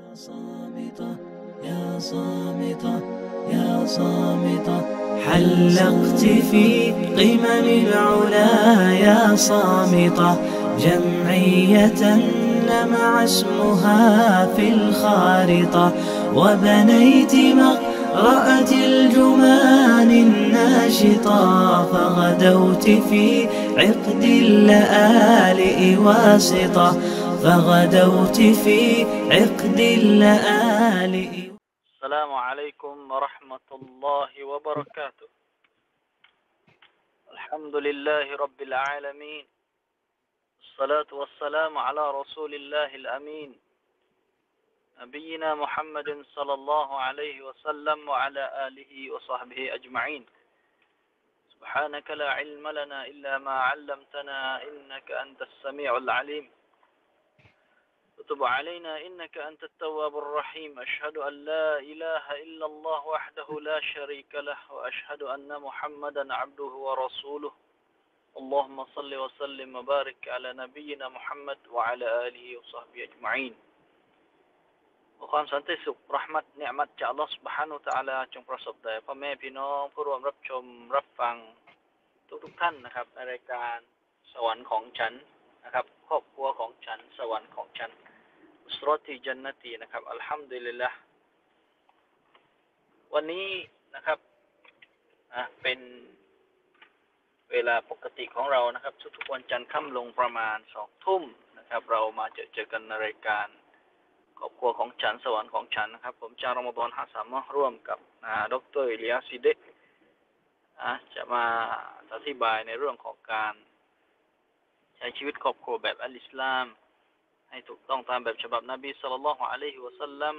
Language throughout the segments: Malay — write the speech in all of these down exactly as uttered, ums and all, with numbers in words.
صامتة يا صامتة يا صامتة حلقت في قمم العلا يا صامتة جمعية لمع اسمها في الخارطة وبنيت مقرأة الجمان الناشطة فغدوت في عقد اللآلئ واسطة فغدوت في عقد اللآلئ. السلام عليكم ورحمة الله وبركاته. الحمد لله رب العالمين، الصلاة والسلام على رسول الله الأمين نبينا محمد صلى الله عليه وسلم وعلى آله وصحبه أجمعين. سبحانك لا علم لنا إلا ما علمتنا إنك أنت السميع العليم، وتب علينا إنك أنت التواب الرحيم. أشهد أن لا إله إلا الله وحده لا شريك له، وأشهد أن محمدا عبده ورسوله. اللهم صل وسلم وبارك على نبينا محمد وعلى آله وصحبه أجمعين. ขอความสันติสุขเราะห์มัตเนือมัตจากอัลเลาะห์ซุบฮานะฮูวะตะอาลาจงประสบแด่พ่อแม่พี่น้องผู้ร่วมรับชมรับฟังทุกๆท่านนะครับในรายการสวรรค์ของฉันนะครับครอบครัวของฉันสวรรค์ของฉันอุสเราะติญันนะตีนะครับอัลฮัมดุลิลละห์วันนี้นะครับอ่ะเป็นเวลาปกติของเรานะครับทุกๆวันจันทร์ค่ำลงประมาณสองทุ่มนะครับเรามาเจอเจอกันในรายการครอบครัวของฉันสวรรค์ของฉันนะครับผมจารอมฎอนฮะสามะห์ร่วมกับอ่าดร.อิลียาสซิเดะอ่ะจะมาอธิบายในเรื่องของการใช้ชีวิตครอบครัวแบบอัลอิสลามให้ถูกต้องตามแบบฉบับนบีศ็อลลัลลอฮุอะลัยฮิวะซัลลัม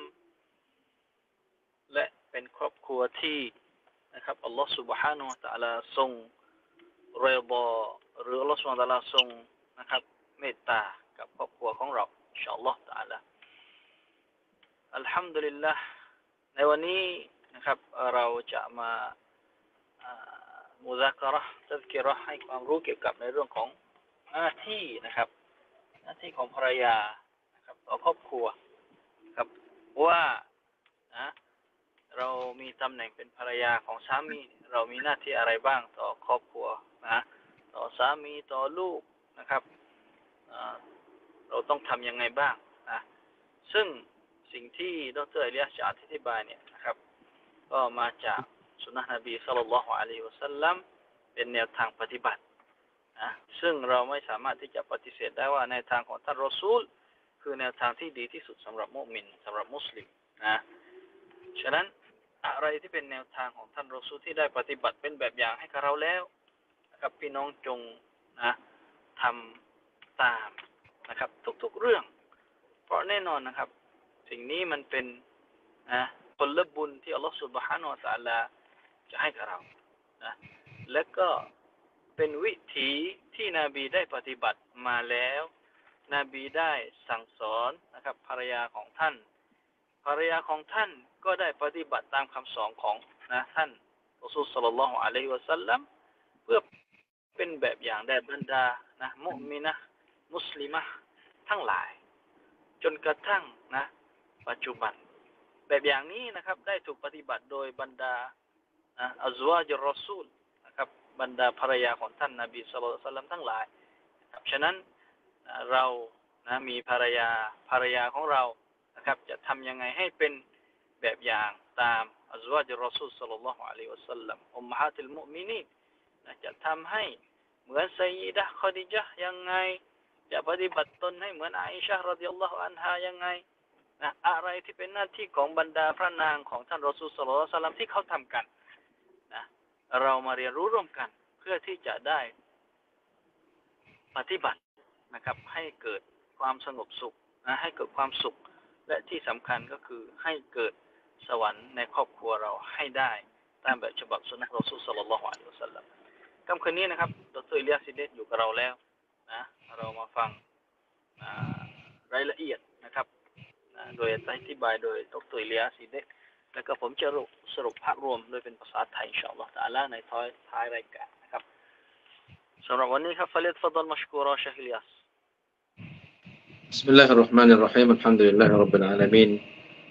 และเป็นครอบครัวที่นะครับอัลลอฮฺ سبحانه และ تعالى ทรงเรฎอหรืออัลลอฮฺ سبحانه และ تعالى ทรงนะครับเมตตากับครอบครัวของเราอินชาอัลลอฮฺ تعالى อัลฮัมดุลิลละห์ในวันนี้นะครับเราจะมามุซากะเราะห์ตัซกิเราะห์ให้ความรู้เกี่ยวกับในเรื่องของหน้าที่นะครับหน้าที่ของภรรยานะครับต่อครอบครัวครับว่านะเรามีตำแหน่งเป็นภรรยาของสามีเรามีหน้าที่อะไรบ้างต่อครอบครัวนะต่อสามีต่อลูกนะครับเราต้องทำยังไงบ้างนะซึ่งสิ่งที่ดร.อิลียาสจะอธิบายเนี่ยนะครับก็มาจากสุนนะห์นบีศ็อลลัลลอฮุอะลัยฮิวะซัลลัมเป็นแนวทางปฏิบัตินะซึ่งเราไม่สามารถที่จะปฏิเสธได้ว่าในทางของท่านรอซูลคือแนวทางที่ดีที่สุดสำหรับมุมินสำหรับมุสลิมนะฉะนั้นอะไรที่เป็นแนวทางของท่านรอซูลที่ได้ปฏิบัติเป็นแบบอย่างให้กับเราแล้วนะครับพี่น้องจงนะทำตามนะครับทุกๆเรื่องเพราะแน่นอนนะครับสิ่งนี้มันเป็นนะผลบุญที่อัลลอฮฺซุบฮานะฮูวะตะอาลาจะให้กับเรานะและก็เป็นวิธีที่นบีได้ปฏิบัติมาแล้วนบีได้สั่งสอนนะครับภรรยาของท่านภรรยาของท่านก็ได้ปฏิบัติตามคำสอนของนะท่านรอซูลศ็อลลัลลอฮุอะลัยฮิวะซัลลัมเพื่อเป็นแบบอย่างแด่บรรดานะมุมินะห์มุสลิมะห์ทั้งหลายจนกระทั่งนะปัจจุบันแบบอย่างนี้นะครับได้ถูกปฏิบัติโดยบรรดานะอัซวาจุรรอซูลนะครับบรรดาภรรยาของท่านนบีศ็อลลัลลอฮุอะลัยฮิวะซัลลัมทั้งหลายครับฉะนั้นเรานะมีภรรยาภรรยาของเรานะครับจะทำยังไงให้เป็นแบบอย่างตามอัซวาจุรรอซูลศ็อลลัลลอฮุอะลัยฮิวะซัลลัมอุมมะฮาตุลมุอ์มินีนนะจะทำให้เหมือนซัยยิดะห์คอดีญะห์ยังไงจะปฏิบัติตนให้เหมือนอาอิชะห์รอฎิยัลลอฮุอันฮายังไงนะอะไรที่เป็นหน้าที่ของบรรดาพระนางของท่านรอซูลศ็อลลัลลอฮุอะลัยฮิวะซัลลัมที่เขาทำกันนะเรามาเรียนรู้ร่วมกันเพื่อที่จะได้ปฏิบัตินะครับให้เกิดความสงบสุขนะให้เกิดความสุขและที่สำคัญก็คือให้เกิดสวรรค์ในครอบครัวเราให้ได้ตามแบบฉบับสุนนะห์รอซูลศ็อลลัลลอฮุอะลัยฮิวะซัลลัมค่ำคืนนี้นะครับดร.อิลียาสซิเดะอยู่กับเราแล้วนะเรามาฟังรายละเอียดนะครับโดยอธิบายโดยดร.อิลียาสซิเดะแล้วก็ผมจะสรุปภาพรวมโดยเป็นภาษาไทยอินชาอัลลอฮฺตะอาลาในท้ายท้ายรายการนะครับสำหรับวันนี้ครับฟะลิตฟัดดัลมัชกูรอเชคอิลียาส بسم الله الرحمن الرحيم الحمد لله رب العالمين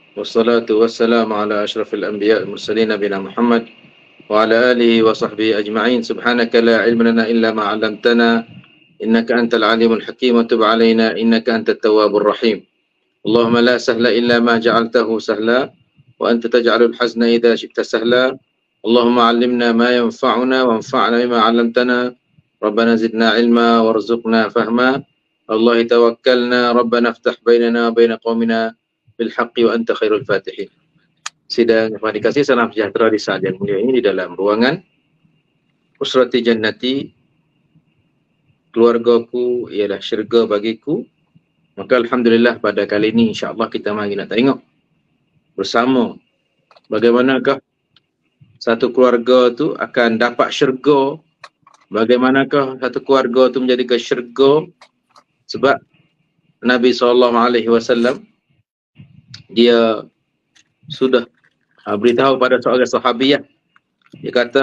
wassalatu wassalamu ala asyrafil anbiya wal mursalin nabiyina Muhammad wa ala alihi wa sahbihi ajma'in. Subhanaka la ilma lana illa ma 'allamtana innaka antal alimul hakim wa tub 'alaina innaka antat tawwabur rahim. Allahumma la sahla illa ma ja'altahu sahla wa anta taj'alul hazna idza syi'ta sahla. Allahumma 'allimna ma yanfa'una wanfa'na bima 'allamtana. Rabbana zidna ilma warzuqna fahma. Allahi tawakkalna Rabbana iftah bainana wa baina qaumina bil haqqi wa anta khairul fatihin. Sidang yang dikasihi, salam sejahtera di saat yang mulia ini di dalam ruangan Usrati Jannati, keluargaku ialah syurga bagiku. Maka alhamdulillah pada kali ini insya-Allah kita mari nak tengok bersama bagaimanakah satu keluarga tu akan dapat syurga, bagaimanakah satu keluarga tu menjadi ke syurga. Sebab Nabi sallallahu alaihi wasallam dia sudah uh, beritahu pada seorang sahabiah, dia kata,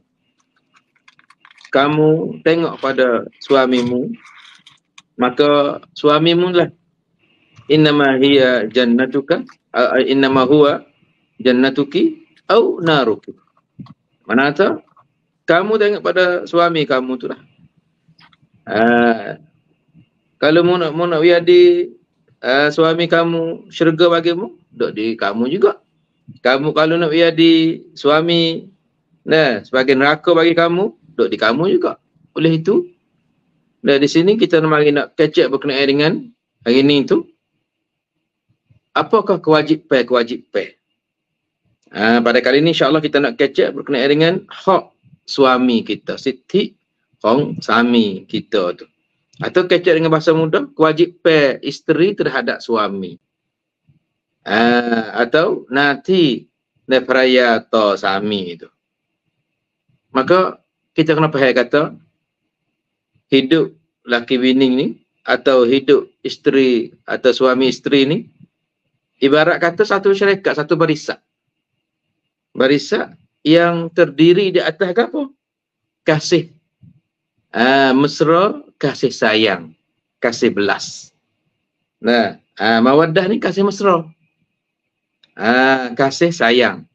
kamu tengok pada suamimu, maka suamimu lah innama hiya jannatuka uh, innama huwa jannatuki au naruki. Mana kata kamu tengok pada suami kamu tu lah. Uh, kalau mu nak mu nak jadi uh, suami kamu syurga bagimu, duk di kamu juga. Kamu kalau nak jadi suami nah sebagai neraka bagi kamu, duk di kamu juga. Oleh itu, nah di sini kita mari nak catch up berkenaan dengan hari ini tu, apakah kewajipan-kewajipan. Uh, pada kali ini insya-Allah kita nak catch up berkenaan dengan hak suami kita, siti hak suami kita tu. Atau catch up dengan bahasa mudah, kewajipan isteri terhadap suami. Uh, atau nanti nepraya to suami itu. Maka kita kena faham kata hidup laki bini ni atau hidup isteri atau suami isteri ni ibarat kata satu syarikat, satu barisan. Barisan yang terdiri di atas apa? Kasih uh, mesra, kasih sayang, kasih belas. Nah, uh, mawaddah ni kasih mesra. Uh, kasih sayang.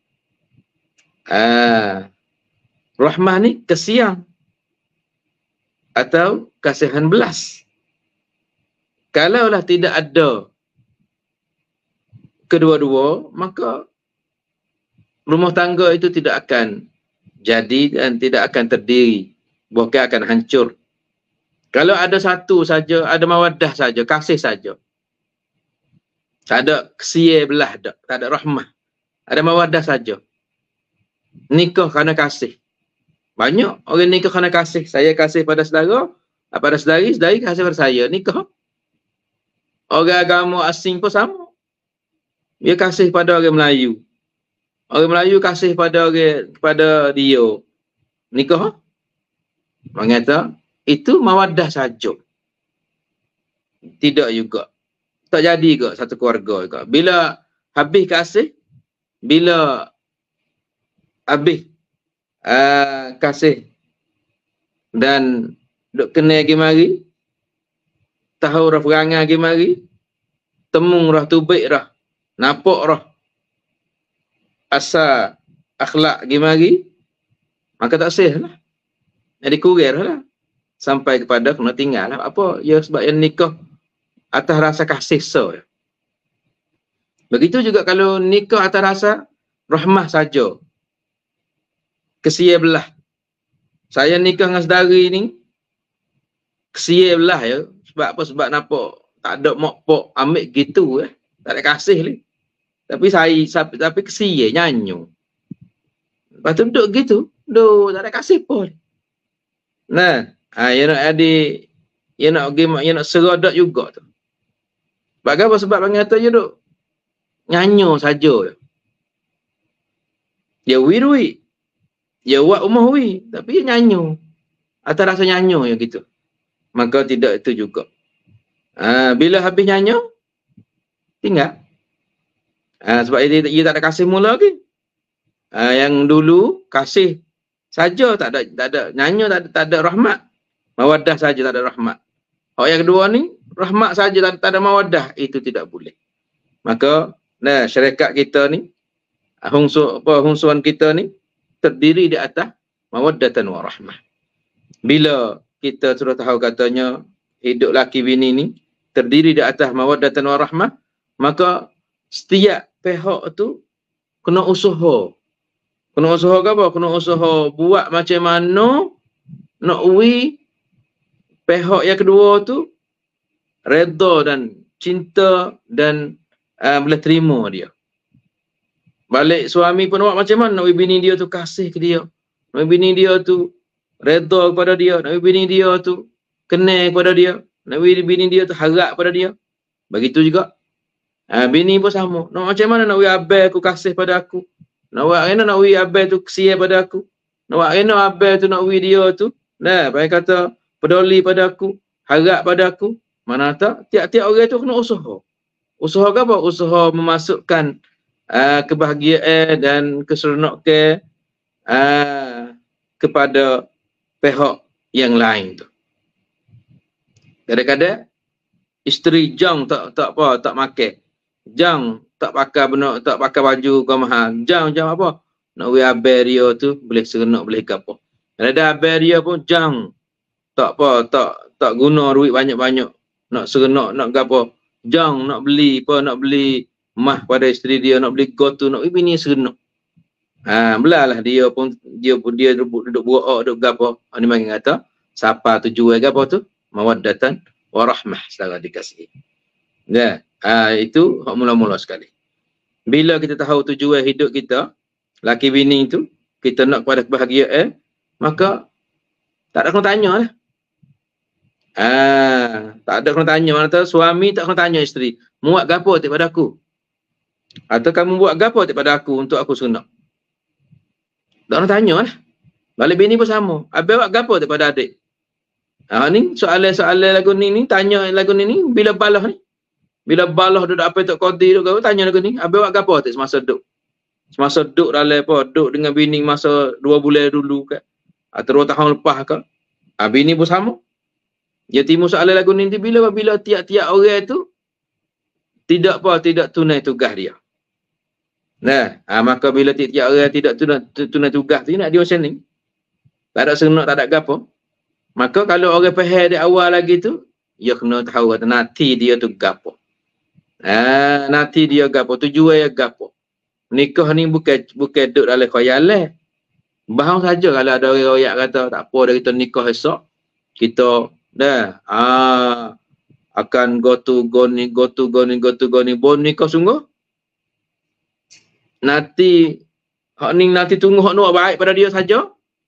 Uh, rahmah ni kesiang atau kasihan belas. Kalaulah tidak ada kedua-dua, maka rumah tangga itu tidak akan jadi dan tidak akan terdiri, bahkan akan hancur. Kalau ada satu saja, ada mawaddah saja, kasih saja, tak ada kesia belah, tak, tak ada rahmah, ada mawaddah saja, nikah kerana kasih. Banyak orang nikah kerana kasih. Saya kasih pada saudara, pada saudari, saudari kasih pada saya, nikah. Orang agama asing pun sama, dia kasih pada orang Melayu, orang Melayu kasih pada orang, kepada dia, nikah. Mengata itu mawaddah saja. Tidak juga, tak jadi juga satu keluarga juga. Bila habis kasih, bila habis uh, kasih dan duk kena lagi mari, tahu rah perangai lagi mari, temung rah tubik rah, nampak rah asal akhlak lagi mari, maka tak sah lah. Jadi kurir lah. Sampai kepada kena tinggal lah. Apa? Ya sebab yang nikah atas rasa kasih so. Begitu juga kalau nikah atas rasa rahmah saja, kesia belah. Saya nikah dengan saudari ni kesia belah ya. Sebab apa? Sebab nampak tak ada mak pok ambil gitu eh. Tak ada kasih ni. Tapi saya tapi kesia nyanyo. Lepas tu duduk gitu, duduk tak ada kasih pun. Nah, ha, ya nak ada, ya nak pergi, ya nak seradak juga tu. Sebab apa? Sebab panggil kata je duk nyanyo saja. Dia wirui, dia buat rumah wi, tapi dia nyanyo. Atau rasa nyanyo yang gitu. Maka tidak itu juga. Ha, bila habis nyanyo, tinggal. Ha, sebab dia, dia tak ada kasih mula lagi. Ha, yang dulu kasih saja, tak ada tak ada nyanyo, tak ada, tak ada rahmat. Mawaddah saja, tak ada rahmat. Oh yang kedua ni, rahmat saja, tak, tak ada mawaddah, itu tidak boleh. Maka Nah, syarikat kita ni, hungsu, apa, hungsuan kita ni, terdiri di atas mawaddatan warahmah. Bila kita sudah tahu katanya, hidup laki bini ni, terdiri di atas mawaddatan warahmah, maka setiap pihak tu kena usaha. Kena usaha ke apa? Kena usaha buat macam mana nak uwi pihak yang kedua tu redha dan cinta dan uh, boleh terima dia. Balik suami pun buat macam mana nak uwi bini dia tu kasih ke dia. Nak uwi bini dia tu redha kepada dia. Nak uwi bini dia tu kenal kepada dia. Nak uwi bini dia tu harap kepada dia. Begitu juga uh, bini pun sama. Nak macam mana nak uwi abang aku kasih pada aku. Nak buat kena nak uwi abang tu kesian pada aku. Nak buat kena abang tu nak uwi dia tu. Nah, baik kata peduli pada aku, harap pada aku. Mana tak? Tiap-tiap orang tu kena usaha. Usaha ke apa? Usaha memasukkan uh, kebahagiaan dan keseronokan uh, kepada pihak yang lain tu. Kadang-kadang isteri jang tak tak apa, tak makan. Jang tak pakai benda, tak pakai baju kau mahal. Jang jang apa? Nak we abang dia tu boleh seronok boleh ke apa. Kalau ada abang dia pun jang tak apa, tak tak guna duit banyak-banyak. Nak seronok, nak apa. Jang nak beli apa, nak beli mah pada isteri dia, nak beli gotu, nak bini seronok. Ha, belalah dia pun dia pun dia duduk duduk buak duduk gapo. Ani mari kata, siapa tujuan gapo tu? Mawaddatan warahmah secara dikasih. Ya, ha, itu hak mula-mula sekali. Bila kita tahu tujuan hidup kita, laki bini itu, kita nak kepada kebahagiaan, maka tak ada kena tanya lah. Ah, tak ada kena tanya. Mana tahu suami tak kena tanya isteri, muat gapo daripada aku? Atau kamu buat gapo daripada aku untuk aku sunat? Tak kena tanya lah. Balik bini pun sama. Abang buat gapo daripada adik? Ah, ni soalan-soalan lagu ni ni, tanya lagu ni ni, bila balah ni? Bila balah duduk apa tak qadi duduk gapo, tanya lagu ni, abang buat gapo tak semasa duduk? Semasa duduk dalam apa? Duduk dengan bini masa dua bulan dulu ke? Atau dua tahun lepas ke? Ah, bini pun sama. Dia timbul soalan lagu ni bila bila tiap-tiap orang tu tidak apa, tidak tunai tugas dia. Nah, ha, maka bila tiap-tiap orang tidak tunai, tunai tugas tu, nak dia macam ni. Tak ada seronok, tak ada gapo. Maka kalau orang faham di awal lagi tu, dia kena tahu kata nanti dia tu gapo. Ah, nanti dia gapo, tujuan dia gapo. Nikah ni bukan bukan duduk dalam khayalan. Bahang saja kalau ada orang royak kata tak apa dah kita nikah esok, kita dah ah akan go to go ni go to go ni go to go ni bon nikah sungguh. Nanti hak ni nanti tunggu hak nak baik pada dia saja.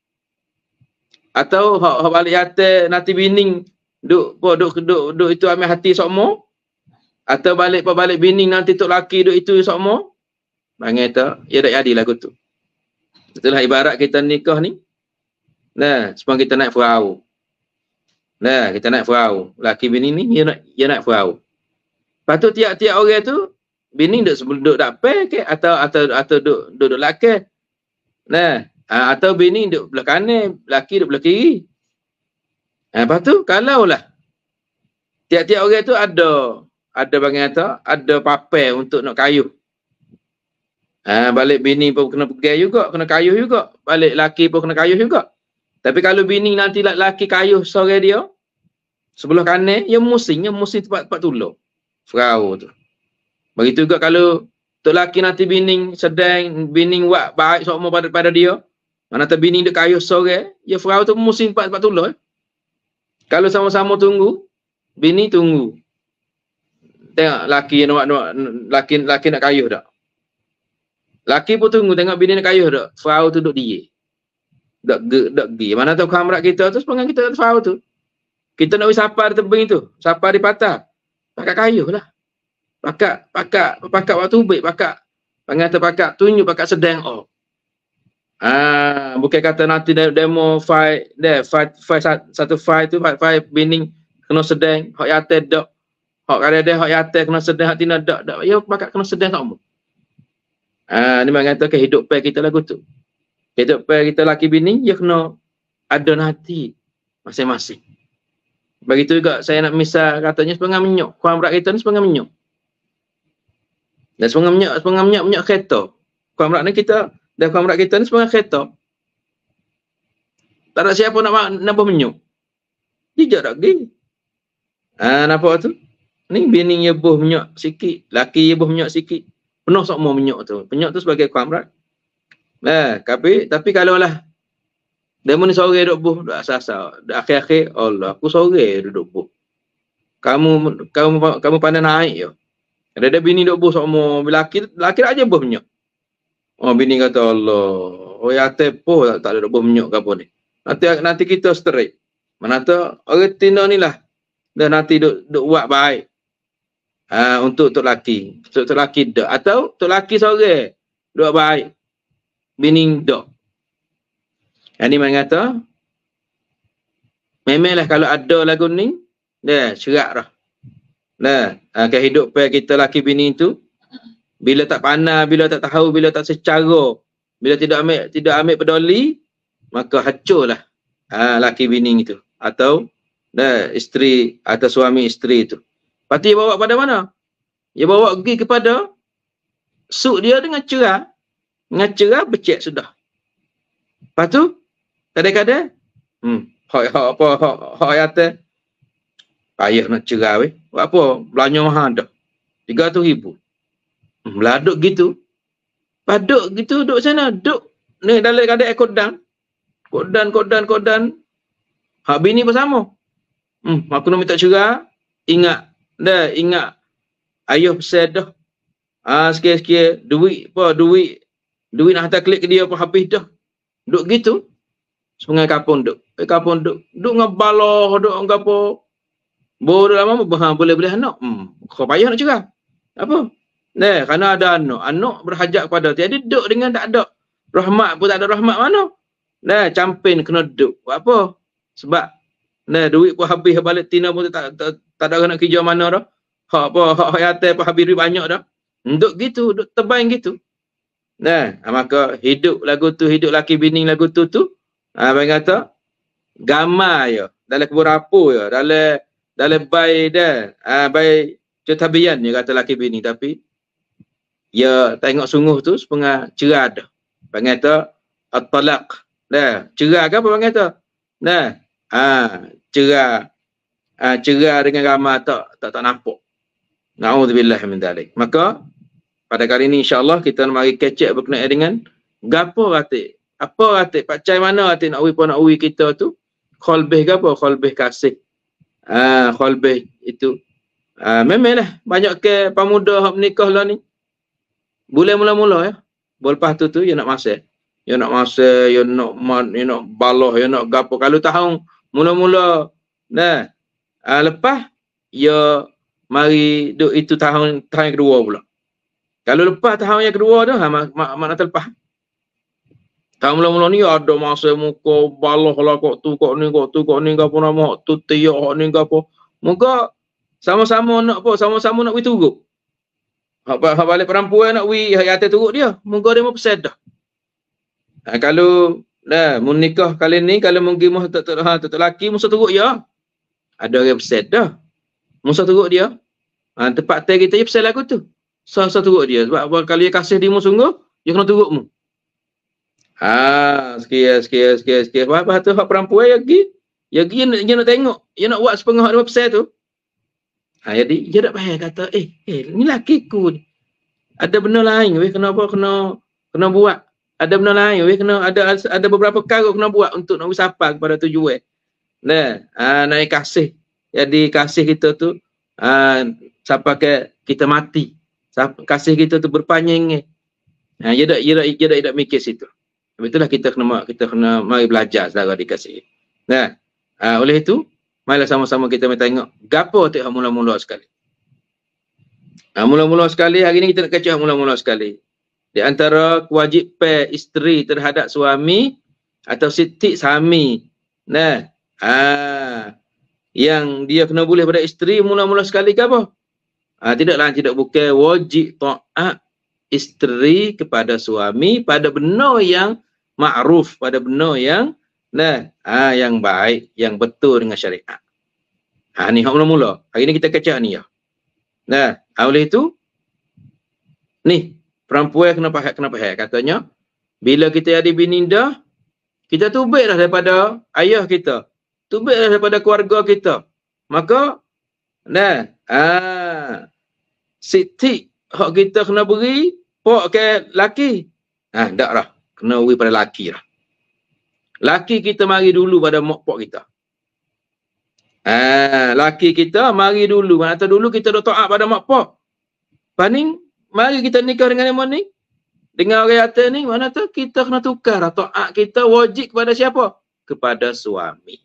Atau hak, hak balik hati nanti bining duk apa duk duk duk itu ambil hati sokmo. Atau balik pa balik bining nanti tok laki duk itu sokmo. Bangai tak, ya tak jadilah aku tu. Itulah ibarat kita nikah ni. Nah, sebab kita naik perahu. Nah, kita naik perahu. Laki bini ni, dia nak, dia naik perahu. Lepas tu tiap-tiap orang tu, bini duduk sebelum duduk dapat ke? Atau atau atau duduk duduk laki. Nah, atau bini duduk belah kanan, laki duduk belah kiri. Nah, lepas tu, kalaulah tiap-tiap orang tu ada, ada bagian atas, ada papai untuk nak kayuh. Ha, balik bini pun kena pegang juga, kena kayuh juga. Balik laki pun kena kayuh juga. Tapi kalau bini nanti laki kayuh sore dia, sebelah kanan, dia musing, dia musing tempat-tempat tolong. Perahu tu. Begitu juga kalau tok laki nanti bini sedang, bini buat baik semua pada, pada dia, mana tu bini dia kayuh sore, dia perahu tu musing tempat-tempat tolong. Eh? Kalau sama-sama tunggu, bini tunggu. Tengok laki nak, nak, laki, laki nak kayuh tak? Laki pun tunggu tengok bini nak kayuh tak? Perahu tu duduk dia. Dok ge, dok gi. Mana tahu kamera kita tu sepanjang kita tahu tu. Kita nak sapa di tebing tu, sapa di patah. Pakai kayuh lah. Pakai pakai pakai waktu baik, pakai panggil tu pakai tunjuk pakai sedang oh. Ah, bukan kata nanti demo fight, deh fight fight satu fight tu fight fight bining kena sedang, hak yate dok. Hak kada deh hak yate kena sedang, hak tina dok dok. Ya pakai kena sedang kamu. Ah, ni mengatakan kehidupan kita lagu tu. Kehidupan kita laki bini, dia kena ada hati masing-masing. Begitu juga saya nak misal katanya sepengah menyok. Kuam berat kita ni sepengah menyok. Dan setengah minyak, setengah minyak, minyak kereta. Kamrat ni kita, dan kamrat kita ni setengah kereta. Tak ada siapa nak nambah minyak. Tidak tak pergi. Ah, nampak tu? Ni bini ye buh minyak sikit, laki ye buh minyak sikit. Penuh semua minyak tu. Minyak tu sebagai kamrat. Nah, tapi tapi kalau lah demo ni sore duk buh, dak asal-asal. Akhir-akhir Allah, aku sore duduk buh. Kamu kamu kamu pandai naik yo. Ada ada bini duk buh semua, laki laki aja buh minyak. Oh bini kata Allah, oh ya tepo tak, tak ada duk buh minyak ke apa ni. Nanti nanti kita straight. Mana tu orang tina ni lah. Dan nanti duk duk buat baik. Ah untuk tok laki, untuk tok laki dak atau tok laki sore duk baik. Bini dak. Yang ni mengata memanglah kalau ada lagu ni dah cerak dah. Nah, kehidupan kita laki bini tu bila tak pandai, bila tak tahu, bila tak secara, bila tidak ambil tidak ambil peduli, maka hancurlah ha, laki bini itu atau dah isteri atau suami isteri itu. Pasti bawa pada mana? Dia bawa pergi kepada suk dia dengan cerah. Dengan cerah becek sudah. Lepas tu kadang-kadang hmm hak hak apa hak hak ayat payah nak cerah weh. Buat apa? Belanja mahal dah. tiga ratus ribu. Hmm, meladuk gitu. Paduk gitu duduk sana, duduk ni dalam keadaan kodan. Kodan kodan kodan. Hak bini pun sama. Hmm, aku nak minta cerah, ingat dah, ingat ayah pesan dah. Ah sikit-sikit duit apa duit duit nak hantar klik ke dia apa habis dah. Duduk gitu. Sungai kapun duk. Eh kapun duk. Duk ngabaloh duk ngapo. Bodoh lama bah boleh-boleh anak. Hmm, kau payah nak cerah. Apa? Nah, kerana ada anak. Anak berhajat kepada tiada duk dengan tak ada. Rahmat pun tak ada rahmat mana. Nah, campin kena duk. Buat apa? Sebab nah, duit pun habis balik tina pun tak tak, tak ada nak kerja mana dah. Hak apa hak hayat pun habis duit banyak dah. Duk gitu, duk terbaing gitu. Nah, maka hidup lagu tu, hidup laki bini lagu tu tu, ah bang kata gamai ya, dalam kebun rapuh ya, dalam dalam bayi dah, ah bayi cetabian dia kata laki bini tapi ya tengok sungguh tu setengah cerah dah. Bang kata at-talaq. Dah, cerah ke apa bang kata? Nah, ah cerah ah cerah dengan ramai tak tak tak nampak. Nauzubillah min dzalik. Maka pada kali ini insya-Allah kita nak mari kecek berkenaan dengan gapo ratik. Apa ratik? Pacai mana ratik nak uwi pun nak uwi kita tu? Qalbih ke apa? Qalbih kasih. Ah, qalbih itu. Ah, memanglah banyak ke pemuda hak menikah lah ni. Boleh mula-mula ya. Lepas tu tu dia nak masa. Dia nak masa, dia nak man, dia nak baloh, dia nak gapo. Kalau tahu mula-mula nah. Ah, lepas dia mari duk itu tahun tahun yang kedua pula. Kalau lepas tahun yang kedua tu, ha, mak, mak, mak nak terlepas. Tahun mula-mula ni ada masa muka baloh lah kok tu, kok ni, kok tu, kok ni, kok apa nama, tu tiak, kok ni, kok apa. Muka sama-sama nak apa, sama-sama nak wih turut. Hak balik perempuan nak wih, hak atas turut dia. Muka dia mau pesan dah. Ha, kalau dah menikah kali ni, kalau mungkin mah tak tak tak laki, musa turut ya. Ada orang pesan dah. Musa turut dia. Ha, tempat teh kita je pesan lagu tu. Sah-sah turut dia. Sebab kalau dia kasih dia sungguh, dia kena turut mu. Ha, sekian, sekian, sekian, sekian. Lepas tu, hak perempuan yang pergi, yang pergi, dia, dia nak tengok. Dia nak buat sepengah dua persen tu. Ha, jadi, dia tak payah kata, eh, eh, ni lakiku ni. Ada benda lain, weh, kenapa kena kena buat. Ada benda lain, weh, kena, ada ada beberapa perkara kena buat untuk nak wisapa kepada tujuan. Nah, ha, naik kasih. Jadi, kasih kita tu, ha, sampai ke kita mati. Kasih kita tu berpanjang. Ha, dia tak dia tak dia tak, dia tak mikir situ. Itulah kita kena kita kena mari belajar saudara dikasih. Nah, ha, oleh itu marilah sama-sama kita mari tengok gapo tak mula-mula sekali. Ha, mula-mula sekali hari ni kita nak kacau mula-mula sekali. Di antara kewajipan isteri terhadap suami atau siti suami. Nah, ha, yang dia kena boleh pada isteri mula-mula sekali ke apa? Ha, tidaklah tidak bukan wajib taat isteri kepada suami pada benda yang ma'ruf, pada benda yang nah, ha, yang baik, yang betul dengan syariat. Ha, ni hak mula-mula. Hari ni kita kacau ni ya. Nah, ha, oleh itu Ni, perempuan kena faham, kena faham. Katanya, bila kita ada bini dah, kita tubik dah daripada ayah kita. Tubik dah daripada keluarga kita. Maka, nah, ah, siti hak kita kena beri, pok ke laki. Ah, tak lah. Kena beri pada laki lah. Laki kita mari dulu pada mak pok kita. Ah, laki kita mari dulu. Mana tahu dulu kita dah taat pada mak pok. Paning, mari kita nikah dengan yang ni. Dengan orang atas ni, mana tahu kita kena tukar. Taat kita wajib kepada siapa? Kepada suami.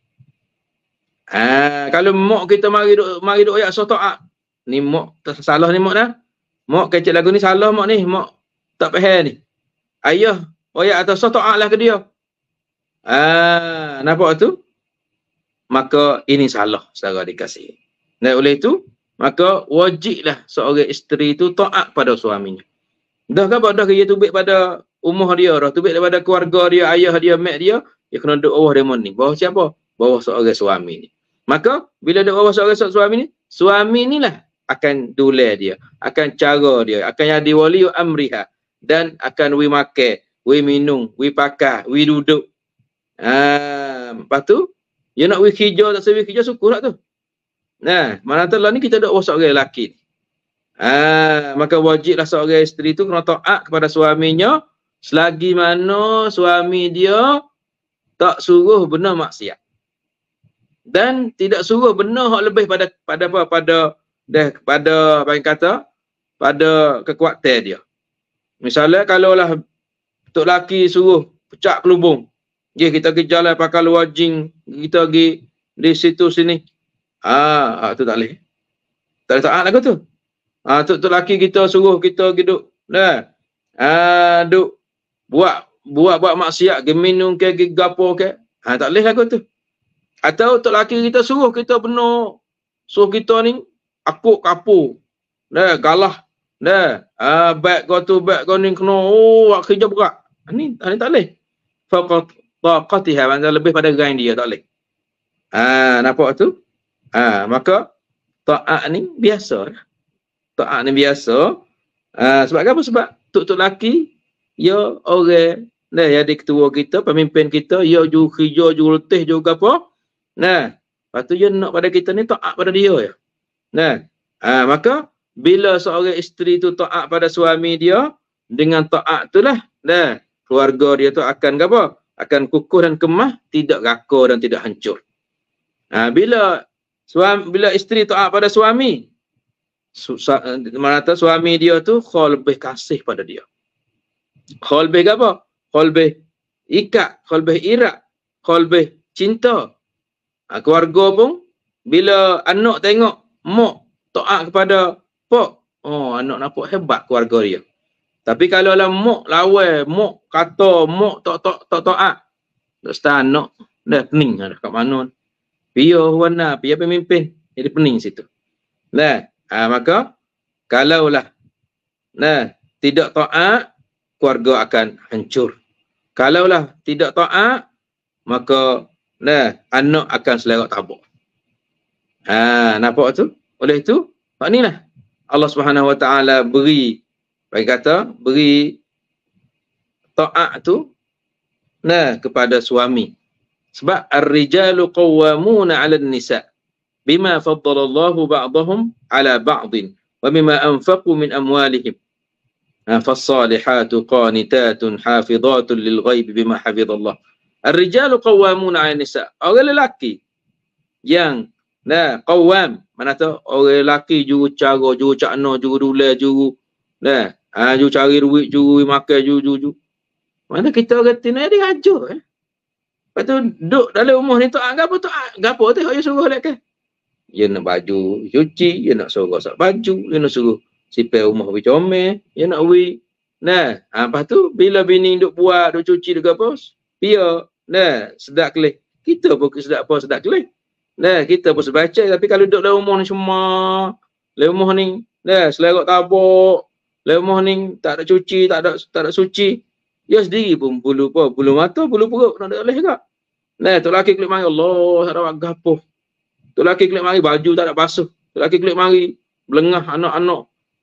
Ah, kalau mak kita mari duk mari duk ayat so taat. Ni mak salah ni mak dah. Mak kecil lagu ni salah mak ni. Mak tak faham ni. Ayah, ayat atas so taat lah ke dia. Ah, nampak tu? Maka ini salah secara dikasih. Dan oleh itu, maka wajiblah seorang isteri itu taat pada suaminya. Dah ke apa? Dah dia tubik pada umur dia, dah tubik daripada keluarga dia, ayah dia, mak dia, dia kena duduk bawah dia ni. Bawah siapa? Bawah seorang suami ni. Maka, bila duduk bawah seorang suami ni, suami ni lah akan dulai dia, akan cara dia, akan jadi wali amriha, dan akan wi makan, wi minum, wi pakai, wi duduk. Ah, lepas tu, dia nak wih hijau, tak sewih hijau, syukur tak tu. Nah, mana telah ni kita duduk bawah seorang lelaki. Ah, maka wajiblah seorang isteri tu kena taat kepada suaminya selagi mana suami dia tak suruh benda maksiat. Dan tidak suruh benda hak lebih pada pada apa? Pada dah pada apa yang kata? Pada kekuatan dia. Misalnya kalaulah tok laki suruh pecah kelubung. Ya, kita kejar lah pakai wajing, kita pergi di situ sini. Ah, ah tu tak boleh. Tak boleh taat lah tu. Ah, tu tu laki kita suruh kita hidup. Nah. Ah, duk buat buat buat maksiat, ke minum ke ke gapo ke. Ah, tak boleh lah tu. Atau tu laki kita suruh kita benar, suruh kita ni akuk kapur. Nah, galah. Nah, ah baik kau tu baik kau ni kena oh kerja berat. Ni ni tak boleh. Faqat taqatiha, maksudnya lebih pada gain dia, tak boleh. Ah, nampak tu? Ah, maka taat ni biasa. Taat ni biasa. Ah, sebab apa? Sebab tok-tok laki, ya orang, nah, jadi ketua kita, pemimpin kita, ya juga kerja, juga letih, juga apa. Nah, lepas tu dia nak pada kita ni taat pada dia ya. Nah, ah, maka bila seorang isteri tu taat pada suami dia, dengan taat tu lah, nah, keluarga dia tu akan apa? Akan kukuh dan kemah, tidak raka dan tidak hancur. Ha, bila suami, bila isteri taat pada suami, su, sa, mana tahu suami dia tu kau lebih kasih pada dia. Kau lebih apa? Kau lebih ikat, kau lebih irat, kau lebih cinta. Ha, keluarga pun bila anak tengok mak taat kepada pok, oh anak nampak hebat keluarga dia. Tapi kalau lah mak lawan, mak kata, mak tak tak tak taat, tak stand anak dah pening dah kat mana. Pia warna, pia pemimpin, jadi pening situ. Nah, ha, maka kalaulah nah tidak taat, keluarga akan hancur. Kalaulah tidak taat, maka nah anak akan selerak tabuk. Ha, nampak tu? Oleh itu, hak ni lah Allah Subhanahu Wa Taala beri, bagi kata, beri taat tu nah kepada suami. Sebab ar-rijalu qawwamuna 'ala an-nisa bima faddala Allahu ba'dahum 'ala ba'din wa bima anfaqu min amwalihim. Fas-salihatu qanitatun hafizatun lil ghaib bima hafizallah. Ar-rijalu qawwamuna 'ala an-nisa. Orang lelaki yang nah qawwam, mana tahu orang lelaki juru cara, juru cakna, juru dulai, juru nah, ah juru cari duit, juru makan, juru juru. Mana kita orang tina dia hancur eh. Lepas tu duduk dalam rumah ni tak gapo tak gapo tu dia suruh lek ke. Dia nak baju cuci, dia nak suruh gosok baju, dia nak suruh sipir rumah wi comel, dia nak wi. Nah, ha, lepas tu bila bini duk buat, duk cuci duk apa? Pia, nah, sedap kelih. Kita pun sedap apa sedap kelih. Nah, kita pun sebaca, tapi kalau duduk dalam rumah ni semua, dalam rumah ni, nah, selerak tabuk, dalam rumah ni tak ada cuci, tak ada tak ada suci. Dia sendiri pun bulu apa, bulu mata, bulu perut nak ada oleh juga. Nah, tu laki klik mari Allah, tak ada gapo. Tu laki klik mari baju tak ada basuh. Tu laki klik mari belengah anak-anak.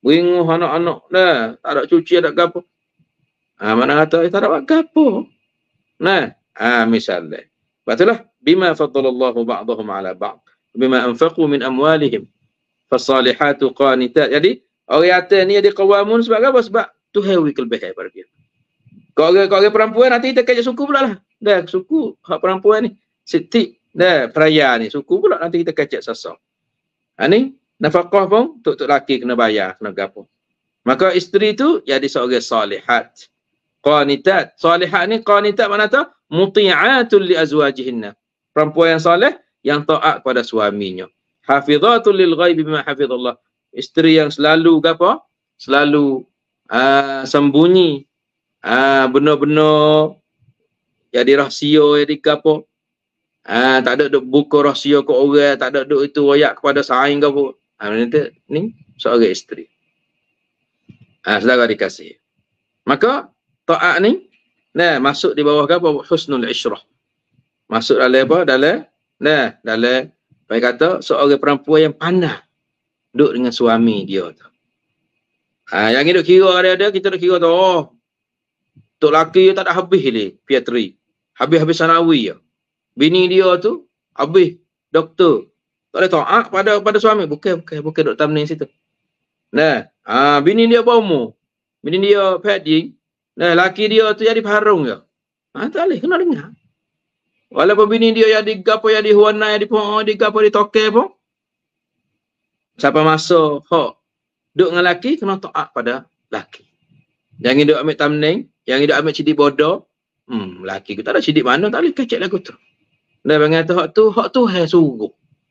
Beringuh anak-anak dah, tak ada cuci, tak ada gapo. Ah, mana kata tak ada buat gapo. Nah, ah misalnya. Betulah bima faddalallahu ba'dahum 'ala ba'd. Bima anfaqu min amwalihim. Fasalihatu qanitat. Jadi, orang atas ni ada qawamun sebab apa? Sebab Tuhan wi kelebihan pada dia. Kalau orang, kalau orang perempuan nanti kita kajak suku pula lah. Dah suku hak perempuan ni. Siti dah peraya ni suku pula nanti kita kajak sasar. Ha ni nafkah pun untuk tok laki kena bayar, kena gapo. Maka isteri tu jadi seorang salihat. Qanitat. Salihat ni qanitat mana tu? Muti'atul li azwajihinna. Perempuan yang soleh yang taat kepada suaminya. Hafizatul lil ghaibi bima hafizallah. Isteri yang selalu gapo? Selalu uh, sembunyi uh, benar-benar jadi rahsia jadi gapo? Ah, tak ada duk buka rahsia ke orang, tak ada duk itu royak kepada saing ke apa. Ah, nanti ni seorang isteri. Ah, saudara dikasih. Maka taat ni nah masuk di bawah apa? Husnul isyrah. Masuk dalam apa? Dalam nah, dalam baik kata seorang perempuan yang pandai duk dengan suami dia tu. Ah, yang ni duk kira ada-ada kita duk kira tu, oh. Tok laki dia tak ada habis ni, Pietri. Habis-habis sanawi ya. Bini dia tu habis doktor. Tak boleh taat pada pada suami. Bukan bukan bukan doktor ni situ. Nah, ah bini dia berumur. Bini dia pedi. Nah, laki dia tu jadi parung ya. Ah tak boleh kena dengar. Walaupun bini dia jadi gapo jadi huana jadi po di gapo di toke pun. Siapa masa hok duk dengan laki kena taat pada laki. Jangan duk ambil tamning, jangan duk ambil cidik bodoh. Hmm, laki kita tak ada cidik mana tak boleh kecek lagu tu. Nah, bang kata hak tu, hak tu hai suruh.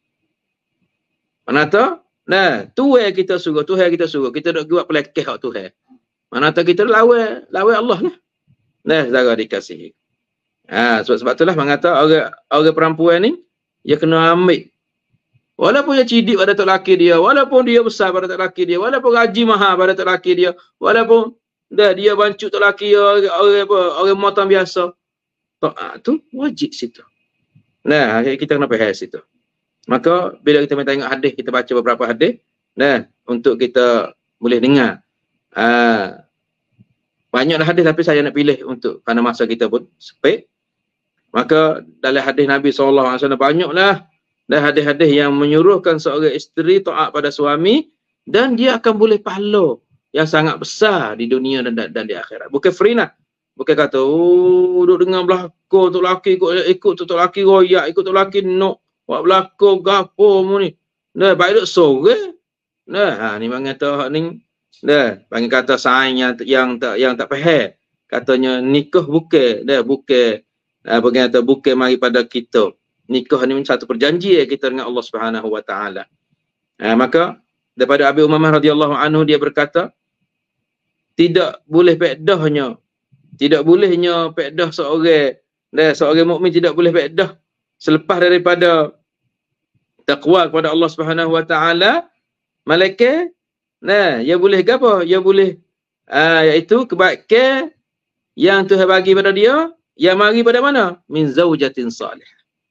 Mana tu? Nah, tu hai kita suruh, tu hai kita suruh. Kita dok buat pelekeh hak tu hai. Mana tu kita lawan, lawan Allah lah. Nah, saudara dikasihi. Ha, sebab sebab itulah bang kata orang orang perempuan ni dia kena ambil. Walaupun dia cidik pada tok laki dia, walaupun dia besar pada tok laki dia, walaupun gaji mahal pada tok laki dia, walaupun dah dia bancuk tok laki dia, orang apa, orang motor biasa. Taat tu wajib situ. Nah, kita kena faham situ. Maka bila kita tengok hadis, kita baca beberapa hadis, nah, untuk kita boleh dengar. Ah, banyaklah hadis tapi saya nak pilih untuk kerana masa kita pun sempit. Maka dalam hadis Nabi sallallahu alaihi wasallam banyaklah dan hadis-hadis yang menyuruhkan seorang isteri taat pada suami dan dia akan boleh pahala yang sangat besar di dunia dan, dan di akhirat. Bukan free lah. Bukan kata, oh, duduk dengar belakang tok laki, ikut, ikut tok laki royak, ikut tok laki nok, buat belakang gapo mu ni. Nah, baik duk sore. Nah, ha, ni bang kata hak ni, nah, bang kata saing yang yang tak yang tak faham. Katanya nikah bukan, dah bukan apa kata bukan mari pada kita. Nikah ni satu perjanjian kita dengan Allah Subhanahu Wa Taala. Ha, maka daripada Abi Umamah radhiyallahu anhu dia berkata, tidak boleh pedahnya Tidak bolehnya pedah seorang dan seorang mukmin tidak boleh pedah selepas daripada takwa kepada Allah Subhanahu Wa Taala. Malaikat nah, dia boleh apa? Dia boleh uh, iaitu kebaikan yang Tuhan bagi pada dia yang mari pada mana? Min zaujatin salih.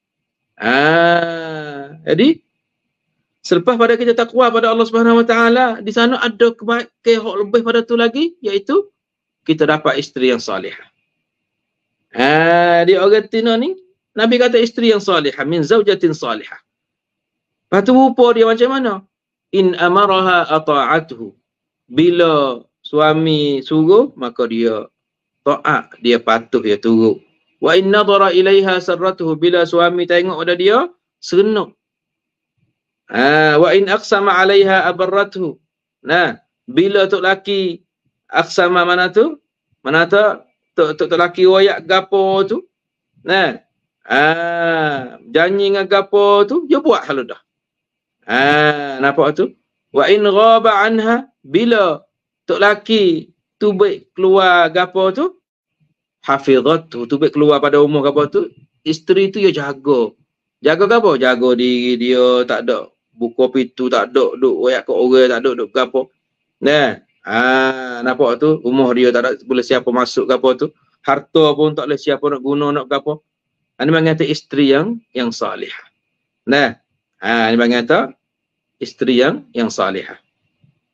Ah, jadi selepas pada kita takwa pada Allah Subhanahu Wa Taala, di sana ada kebaikan yang lebih pada tu lagi, iaitu kita dapat isteri yang salihah. Ah, di orang Tina ni, Nabi kata isteri yang salihah, min zaujatin salihah. Lepas tu rupa dia macam mana? In amaraha ata'atuhu. Bila suami suruh, maka dia taat, dia patuh, dia turut. Wa in nadara ilaiha sarratuhu. Bila suami tengok pada dia, serenuk. Ah, wa in aqsama alaiha abarratuhu. Nah, bila tok laki aksama mana tu? Mana tu? Tok tok laki royak gapo tu? Nah. Ah, janji dengan gapo tu, dia buat hal dah. Ah, nampak tu? Wa in ghaba anha, bila tok laki tu baik keluar gapo tu? Hafizat tu, tu baik keluar pada umur gapo tu? Isteri tu dia jaga. Jaga gapo? Jaga diri dia, tak ada buku pintu, tak ada duk royak ke orang, tak ada duk gapo. Nah. Ah, nampak tu umur dia tak ada boleh siapa masuk ke apa tu. Harta pun tak boleh siapa nak guna nak ke apa. Ini mengata isteri yang yang salihah. Nah, ah ini mengata isteri yang yang salihah.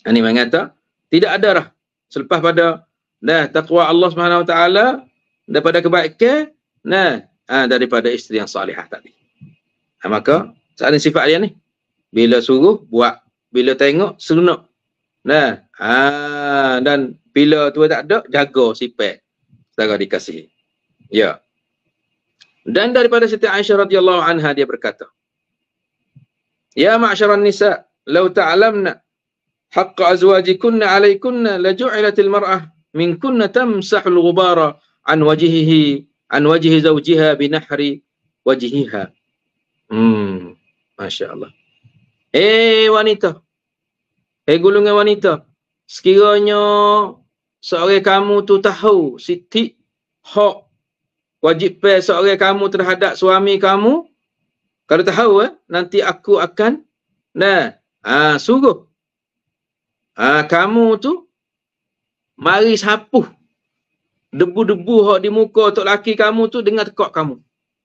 Ini mengata tidak ada dah selepas pada dah taqwa Allah Subhanahu Wa Taala daripada kebaikan nah ha, daripada isteri yang salihah tadi. Ha, maka saat sifat dia ni bila suruh buat, bila tengok seronok. Nah, ha, dan bila tu tak ada jaga sifat saudara dikasihi. Ya. Dan daripada Siti Aisyah radhiyallahu anha dia berkata, "Ya ma'syaran nisa, law ta'lamna haqqa azwajikunna 'alaykunna la ju'ilatil mar'ah minkunna tamsahu al-ghubara an wajhihi an wajhi zawjiha bi nahri wajhiha." Hmm, masya-Allah. Eh wanita. Eh golongan wanita. Sekiranya seorang kamu tu tahu siti hak wajib pe seorang kamu terhadap suami kamu, kalau tahu eh, nanti aku akan nah ah suruh ah kamu tu mari sapuh debu-debu hak di muka tok laki kamu tu dengan tekak kamu.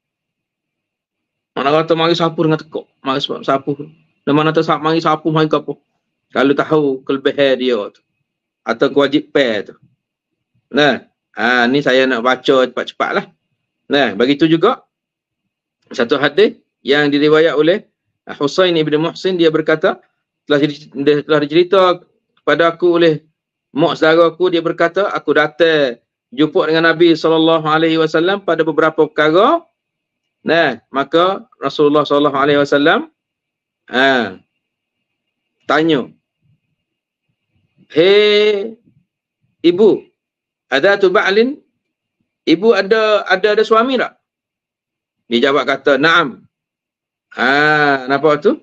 Mana kata mari sapuh dengan tekak, mari sapuh. Dan mana tu mari sapuh mari apa? Kalau tahu kelebihan dia tu atau kewajipan tu. Nah, ah ni saya nak baca cepat-cepatlah. Nah, begitu juga satu hadis yang diriwayat oleh Husain ibn Muhsin, dia berkata, telah telah dicerita kepada aku oleh mak saudaraku, dia berkata, aku datang jumpa dengan Nabi sallallahu alaihi wasallam pada beberapa perkara. Nah, maka Rasulullah sallallahu alaihi wasallam ah tanya, "Hei ibu, ada tu ba'lin? Ibu ada ada ada suami tak?" Dia jawab kata, "Naam." Ah, nampak tu?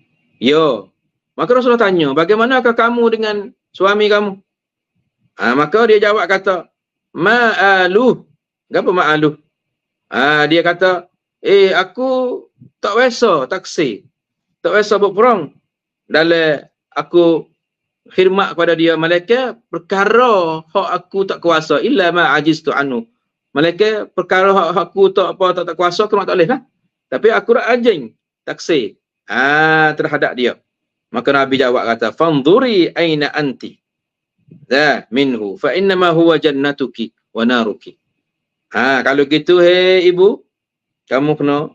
Yo. Maka Rasulullah tanya, "Bagaimanakah kamu dengan suami kamu?" Ah, maka dia jawab kata, "Ma'aluh." Apa ma'aluh? Ah, dia kata, "Eh, aku tak biasa taksi. Tak biasa berperang dalam aku khidmat kepada dia, malaikat perkara hak aku tak kuasa illa ma ajiztu anhu." Malaikat perkara hak aku tak apa tak, tak kuasa aku tak boleh lah. Tapi aku rak rajin taksir ah terhadap dia. Maka Nabi jawab kata, "Fanzuri aina anti dah minhu fa inna ma huwa jannatuki wa naruki." Ah kalau gitu hei ibu, kamu kena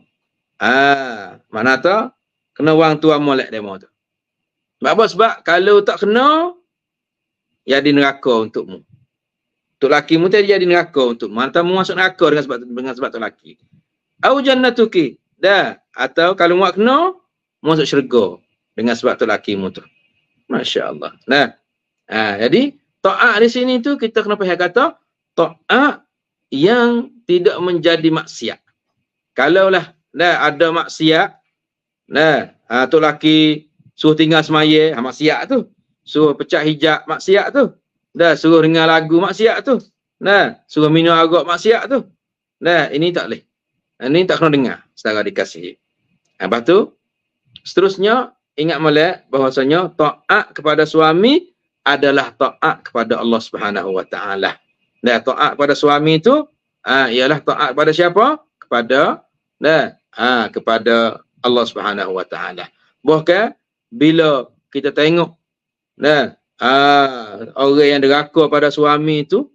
ah mana tu kena wang tua molek demo tu. Sebab apa? Sebab kalau tak kena, jadi neraka untukmu. Untuk lakimu tu jadi neraka untukmu. Hantarmu masuk neraka dengan sebab dengan sebab tu laki. Au jannatuki. Dah. Atau kalau muak kena, masuk syurga dengan sebab tu lakimu tu. Masya Allah. Nah. Ha, jadi, ta'at di sini tu kita kena faham kata, ta'at yang tidak menjadi maksiat. Kalaulah dah ada maksiat, nah, ha, tu laki suruh tinggal semaya, ha, maksiat tu. Suruh pecah hijab, maksiat tu. Dah, suruh dengar lagu, maksiat tu. Nah, suruh minum arak, maksiat tu. Nah, ini tak boleh. Ini tak kena dengar, saudara dikasihi. Ha, lepas tu, seterusnya, ingat molek bahwasanya taat kepada suami adalah taat kepada Allah Subhanahu Wa Taala. Dan taat kepada suami itu ha, ialah taat kepada siapa? Kepada nah, ha, kepada Allah Subhanahu Wa Taala. Bahkan bila kita tengok nah, ha, orang yang deraka pada suami itu,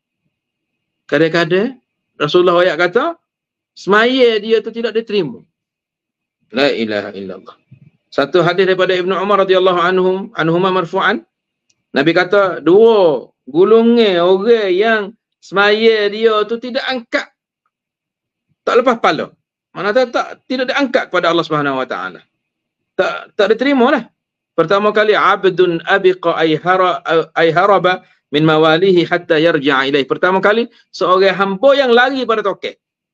kadang-kadang Rasulullah ayat kata semaya dia itu tidak diterima. La ilaha illallah. Satu hadis daripada Ibnu Umar radhiyallahu anhum anhuma marfu'an, Nabi kata dua golongan orang yang semaya dia tu tidak angkat, tak lepas kepala. Mana tak, tak tidak diangkat kepada Allah Subhanahu Wa Taala. Tak tak diterima lah. Pertama kali abdun abiqa ay hara ay haraba min mawalihi hatta yarji'a ilaih. Pertama kali seorang hamba yang lari pada tokek.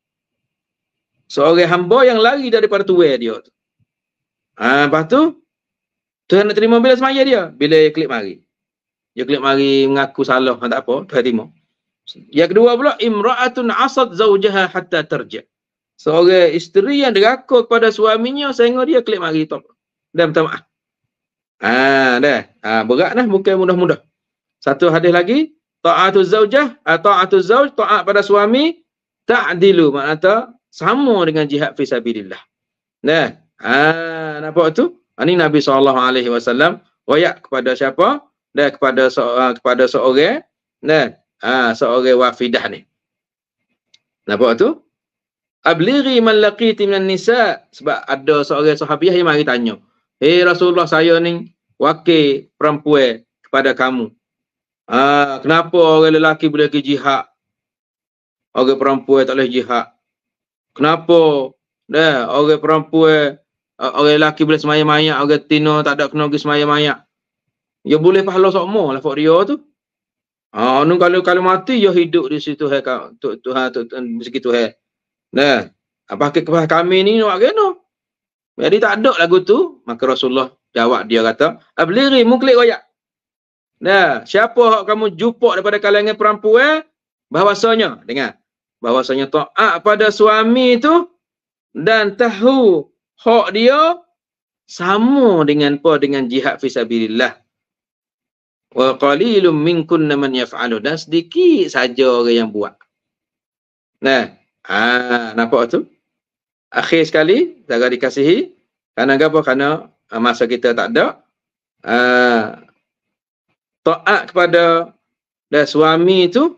Seorang hamba yang lari daripada tuai dia tu. Ah, ha, lepas tu Tuhan nak terima bila semaya dia, bila dia klik mari. Dia klik mari mengaku salah, tak apa, Tuhan terima. Yang kedua pula, imra'atun asad zawjaha hatta tarja'. Seorang isteri yang deraka kepada suaminya sehingga dia klik mari top. Dan minta maaf. Ah, dah. Ah, berat dah, bukan mudah-mudah. Satu hadis lagi, ta'atuz zaujah, ta'atuz zauj, taat pada suami, ta'dilu, maknanya sama dengan jihad fi sabilillah. Nah, ah, nampak tu? Ini Nabi sallallahu alaihi wasallam royak kepada siapa? Dan kepada seorang kepada seorang dan ah seorang wafidah ni. Nampak tu? Ablighi man laqiti minan nisa, sebab ada seorang sahabiah yang mari tanya, "Hei Rasulullah, saya ni wakil perempuan kepada kamu. Ah, kenapa orang lelaki boleh pergi jihad? Orang perempuan tak boleh jihad. Kenapa dah orang perempuan, orang lelaki boleh semaya mayak, orang tino tak ada kena pergi semaya mayak? Ya boleh pahala sama lah fak dia tu. Ah, nu kalau kalau mati ya hidup di situ hai tu Tuhan tu segitu hai. Nah, apa kepada kami ni nak kena? Jadi tak ada lagu tu, maka Rasulullah jawab dia kata, "Ablighi muklik royak." Nah, siapa hak kamu jumpa daripada kalangan perempuan, bahwasanya dengar, bahwasanya taat pada suami tu dan tahu hak dia sama dengan apa dengan jihad fi sabilillah. Wa qalilum minkunna man yaf'alu, dan sedikit saja orang yang buat. Nah, ah nampak tu? Akhir sekali, saya dikasihi, kerana apa? Kerana masa kita tak ada, ah, taat kepada dan suami itu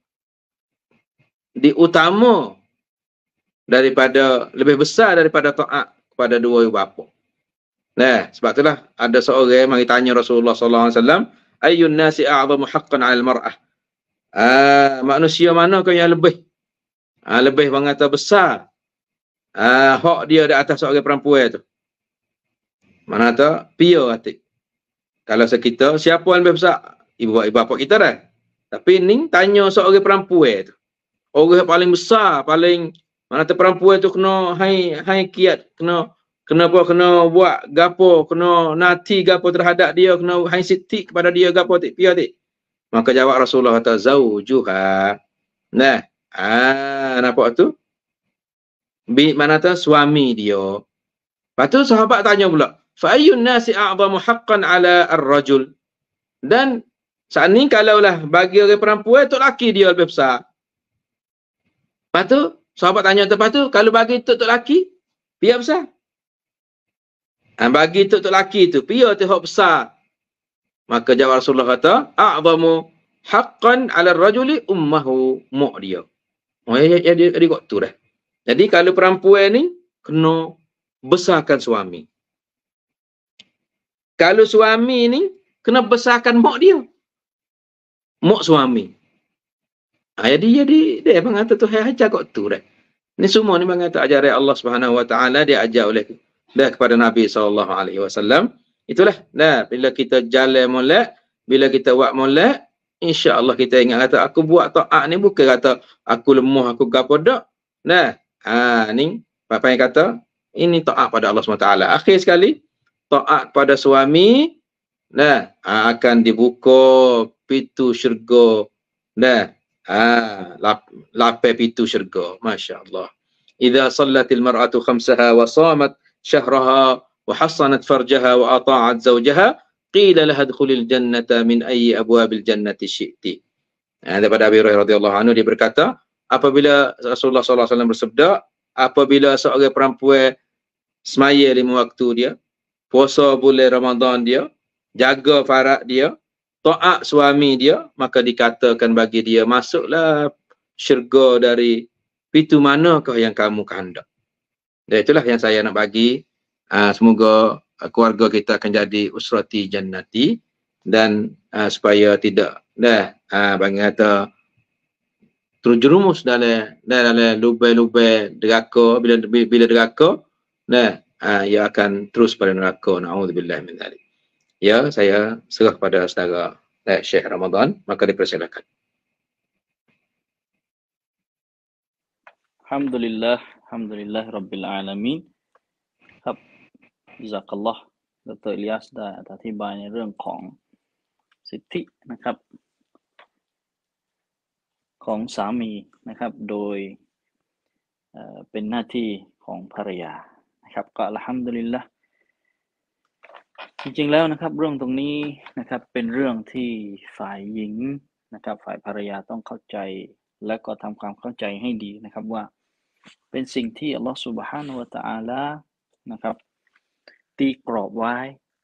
diutama daripada, lebih besar daripada taat kepada dua ibu bapa. Nah, sebab itulah ada seorang mari tanya Rasulullah sallallahu alaihi wasallam, ayyun nasi a'zamu haqqan 'ala al-mar'ah? Ah, manusia manakah yang lebih ah, lebih mengata besar ah, hak dia di atas seorang perempuan tu? Mana tu? Pia hati. Kalau sekita, siapa yang lebih besar? Ibu ibu bapa kita dah. Tapi ni tanya seorang perempuan tu. Orang yang paling besar, paling mana tu perempuan tu kena hai hai kiat, kena kena apa, kena buat gapo, kena nati gapo terhadap dia, kena hai siti kepada dia gapo tik pia tik. Maka jawab Rasulullah kata zaujuha. Nah, ah nampak tu? Bi mana tu suami dia. Lepas tu sahabat tanya pula, fa ayyun nasi a'zamu haqqan 'ala ar-rajul? Dan saat ni kalaulah bagi orang perempuan tu laki dia lebih besar. Lepas tu sahabat tanya lepas tu, kalau bagi tu tu laki, pia besar? Ha, bagi tu tu laki tu, pia tu hak besar. Maka jawab Rasulullah kata, a'zamu haqqan 'ala ar-rajuli ummuhu, mak dia. Oh ya ya dia dia tu dah. Jadi kalau perempuan ni kena besarkan suami. Kalau suami ni kena besarkan mak dia. Mak suami. Ha, jadi jadi dia mengata tu hai ajar kok tu dah. Ni semua ni mengata ajaran Allah Subhanahu Wa Taala dia ajar oleh dah kepada Nabi sallallahu alaihi wasallam. Itulah nah bila kita jalan molek, bila kita buat molek, insya-Allah kita ingat kata aku buat taat ni bukan kata aku lemah, aku gapo dak. Nah, ha ni apa yang kata ini taat pada Allah Subhanahu Wa Taala. Akhir sekali, taat pada suami nah akan dibuka pintu syurga. Nah, ah lap, lapai pintu syurga. Masya-Allah. Idza sallatil mar'atu khamsaha wa shamat syahraha wa hassanat farjaha wa ata'at zawjaha qila laha adkhulil jannata min ayyi abwabil jannati syi'ti. Ah, daripada Abi Hurairah radhiyallahu anhu dia berkata, apabila Rasulullah sallallahu alaihi wasallam bersabda, apabila seorang perempuan semaya lima waktu dia, puasa bulan Ramadan dia, jaga farad dia, taat suami dia, maka dikatakan bagi dia, masuklah syurga dari pintu manakah yang kamu kehendak. Dan itulah yang saya nak bagi. Uh, semoga uh, keluarga kita akan jadi usrati jannati, dan uh, supaya tidak dah uh, bagi kata terjerumus dalam dalam lubang-lubang deraka. Bila bila deraka, nah uh, ia akan terus pada neraka. Nauzubillah min dzalik. Ya, saya serah pada saudara eh, Syekh Ramadan, maka dipersilakan. Alhamdulillah, alhamdulillah rabbil alamin. ครับจักอัลลอฮ์ดร.อิลียาสได้อธิบายในเรื่องของสิทธินะครับของสามีนะครับโดยเอ่อเป็นหน้าที่ของภรรยานะครับก็อัลฮัมดุลิลละห์จริงๆแล้วนะครับเรื่องตรงนี้นะครับเป็นเรื่องที่ฝ่ายหญิงนะครับฝ่ายภรรยาต้องเข้าใจและก็ทำความเข้าใจให้ดีนะครับว่าเป็นสิ่งที่อัลลอฮฺซุบฮานะฮูวะตะอาลานะครับตีกรอบไว้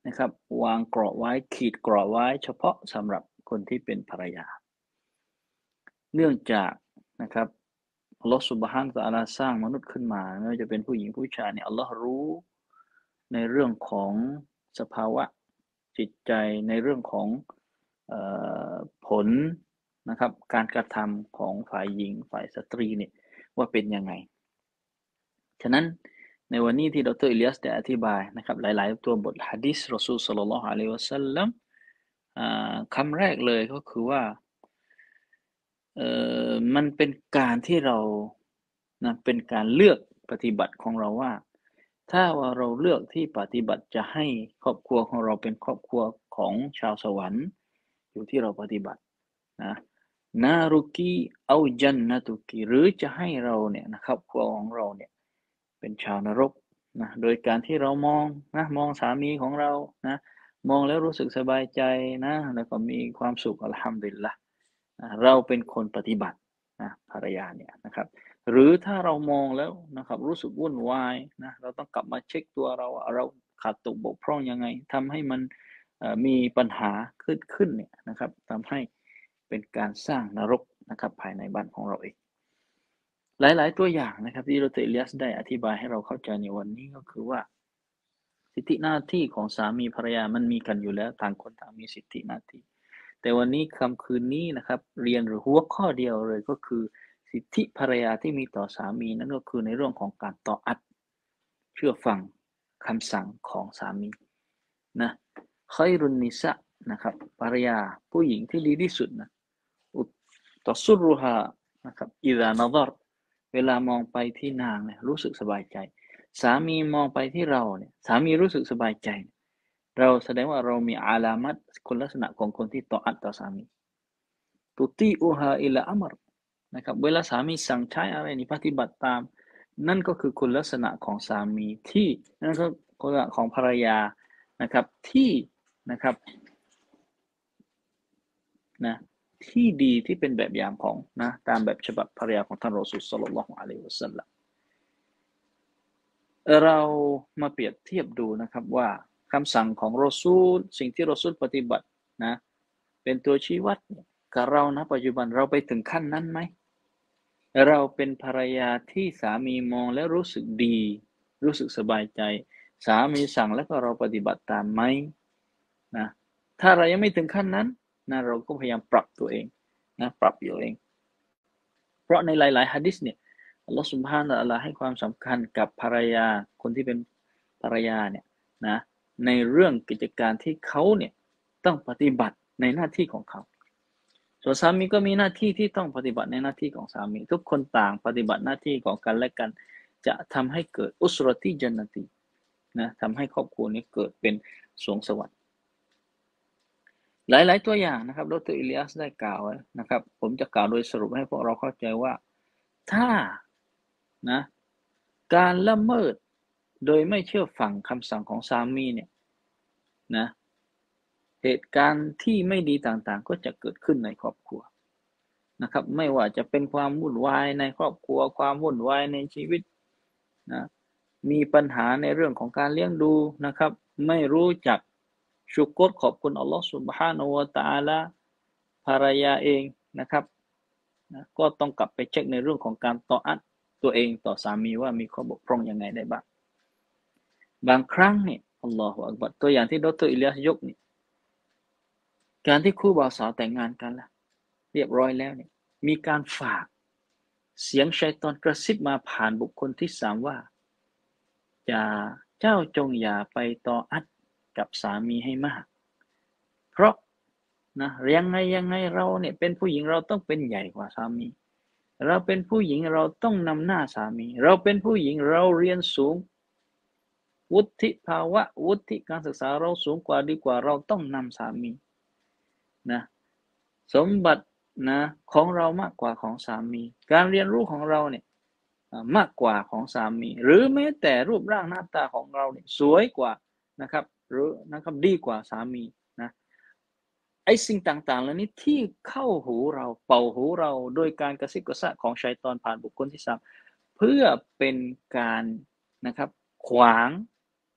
นะครับวางกรอบไว้ขีดกรอบไว้เฉพาะสำหรับคนที่เป็นภรรยาเนื่องจากนะครับอัลลอฮฺซุบฮานะฮูวะตะอาลาสร้างมนุษย์ขึ้นมาไม่ว่าจะเป็นผู้หญิงผู้ชายเนี่ยอัลลอฮ์รู้ในเรื่องของสภาวะจิตใจในเรื่องของเอ่อผลนะครับการกระทำของฝ่ายหญิงฝ่ายสตรีเนี่ยว่าเป็นยังไงฉะนั้นในวันนี้ที่ดร.อิเลียสได้อธิบายนะครับหลายๆตัวบทหะดีษรอซูลศ็อลลัลลอฮุอะลัยฮิวะซัลลัมคำแรกเลยก็คือว่าเอ่อมันเป็นการที่เรานะเป็นการเลือกปฏิบัติของเราว่าถ้าว่าเราเลือกที่ปฏิบัติจะให้ครอบครัวของเราเป็นครอบครัวของชาวสวรรค์อยู่ที่เราปฏิบัตินะนารุกีเอาจันนะตุกีหรือจะให้เราเนี่ยนะครอบครัวของเราเนี่ยเป็นชาวนรกนะโดยการที่เรามองนะมองสามีของเรานะมองแล้วรู้สึกสบายใจนะแล้วก็มีความสุขอัลฮัมดุลิลละห์เราเป็นคนปฏิบัตินะภรรยาเนี่ยนะครับหรือถ้าเรามองแล้วนะครับรู้สึกวุ่นวายนะเราต้องกลับมาเช็คตัวเราเราขาดตกบกพร่องยังไงทำให้มันมีปัญหาขึ้นขึ้นเนี่ยนะครับทำให้เป็นการสร้างนรกนะครับภายในบ้านของเราเองหลายๆตัวอย่างนะครับที่ดร.อิเลียสได้อธิบายให้เราเข้าใจในวันนี้ก็คือว่าสิทธิหน้าที่ของสามีภรรยามันมีกันอยู่แล้วต่างคนต่างมีสิทธิหน้าที่แต่วันนี้คำคืนนี้นะครับเรียนหรือหัวข้อเดียวเลยก็คือสิทธิภรรยาที่มีต่อสามีนั่นก็คือในเรื่องของการต่ออัดเชื่อฟังคำสั่งของสามีนะคอยรุนนิสะนะครับภรรยาผู้หญิงที่ดีที่สุดนะอุตสุรุฮานะครับอิดานฎรเวลามองไปที่นางเนี่ยรู้สึกสบายใจสามีมองไปที่เราเนี่ยสามีรู้สึกสบายใจเราแสดงว่าเรามีอาลามัตคุณลักษณะของคนที่ต่ออัดต่อสามีตุตีอูฮาอิลาอัมรนะครับเวลาสามีสั่งใช้อะไรนี่ปฏิบัติตามนั่นก็คือคุณลักษณะของสามีที่นั่นก็คุณลักษณะของภรรยานะครับที่นะครับนะที่ดีที่เป็นแบบอย่างของนะตามแบบฉบับภรรยาของท่านรอซูลศ็อลลัลลอฮุอะลัยฮิวะซัลลัมเรามาเปรียบเทียบดูนะครับว่าคำสั่งของรอซูลสิ่งที่รอซูลปฏิบัตินะเป็นตัวชี้วัดกับเรานะปัจจุบันเราไปถึงขั้นนั้นไหมเราเป็นภรรยาที่สามีมองแล้วรู้สึกดีรู้สึกสบายใจสามีสั่งแล้วก็เราปฏิบัติตามไหมนะถ้าเรายังไม่ถึงขั้นนั้นนะเราก็พยายามปรับตัวเองนะปรับอยู่เองเพราะในหลายๆหะดีษเนี่ยอัลลอฮฺซุบฮานะฮูวะตะอาลาให้ความสำคัญกับภรรยาคนที่เป็นภรรยาเนี่ยนะในเรื่องกิจการที่เขาเนี่ยต้องปฏิบัติในหน้าที่ของเขาส่วนสามีก็มีหน้าที่ที่ต้องปฏิบัติในหน้าที่ของสามีทุกคนต่างปฏิบัติหน้าที่ของกันและกันจะทำให้เกิดอุสรติจันนตินะทำให้ครอบครัวนี้เกิดเป็นสวงสวรรค์หลายๆตัวอย่างนะครับดร.อิเลียสได้กล่าวไว้นะครับผมจะกล่าวโดยสรุปให้พวกเราเข้าใจว่าถ้านะการละเมิดโดยไม่เชื่อฟังคำสั่งของสามีเนี่ยนะเหตุการณ์ที่ไม่ดีต่างๆก็จะเกิดขึ้นในครอบครัวนะครับไม่ว่าจะเป็นความวุ่นวายในครอบครัวความวุ่นวายในชีวิตนะมีปัญหาในเรื่องของการเลี้ยงดูนะครับไม่รู้จักชุกรขอบคุณอัลลอฮฺซุบฮานะฮูวะตะอาลาภรรยาเองนะครับนะก็ต้องกลับไปเช็คในเรื่องของการต่ออัดตัวเองต่อสามีว่ามีข้อบกพร่องยังไงได้บ้างบางครั้งเนี่ยอัลลอฮฺอักบัรตัวอย่างที่ดร.อิเลียสยกนี่การที่คู่บ่าวสาวแต่งงานกันแล้วเรียบร้อยแล้วเนี่ยมีการฝากเสียงชัยฏอนกระซิบมาผ่านบุคคลที่สามว่าอย่าเจ้าจงอย่าไปต่ออัดกับสามีให้มากเพราะนะยังไงยังไงเราเนี่ยเป็นผู้หญิงเราต้องเป็นใหญ่กว่าสามีเราเป็นผู้หญิงเราต้องนำหน้าสามีเราเป็นผู้หญิงเราเรียนสูงวุฒิภาวะวุฒิการศึกษาเราสูงกว่าดีกว่าเราต้องนำสามีนะสมบัตินะของเรามากกว่าของสามีการเรียนรู้ของเราเนี่ยมากกว่าของสามีหรือแม้แต่รูปร่างหน้าตาของเราเนี่ยสวยกว่านะครับหรือนะครับดีกว่าสามีนะไอ้สิ่งต่างๆเหล่านี้ที่เข้าหูเราเป่าหูเราโดยการกระซิบกระซาบของชัยฏอนผ่านบุคคลที่สามเพื่อเป็นการนะครับขวาง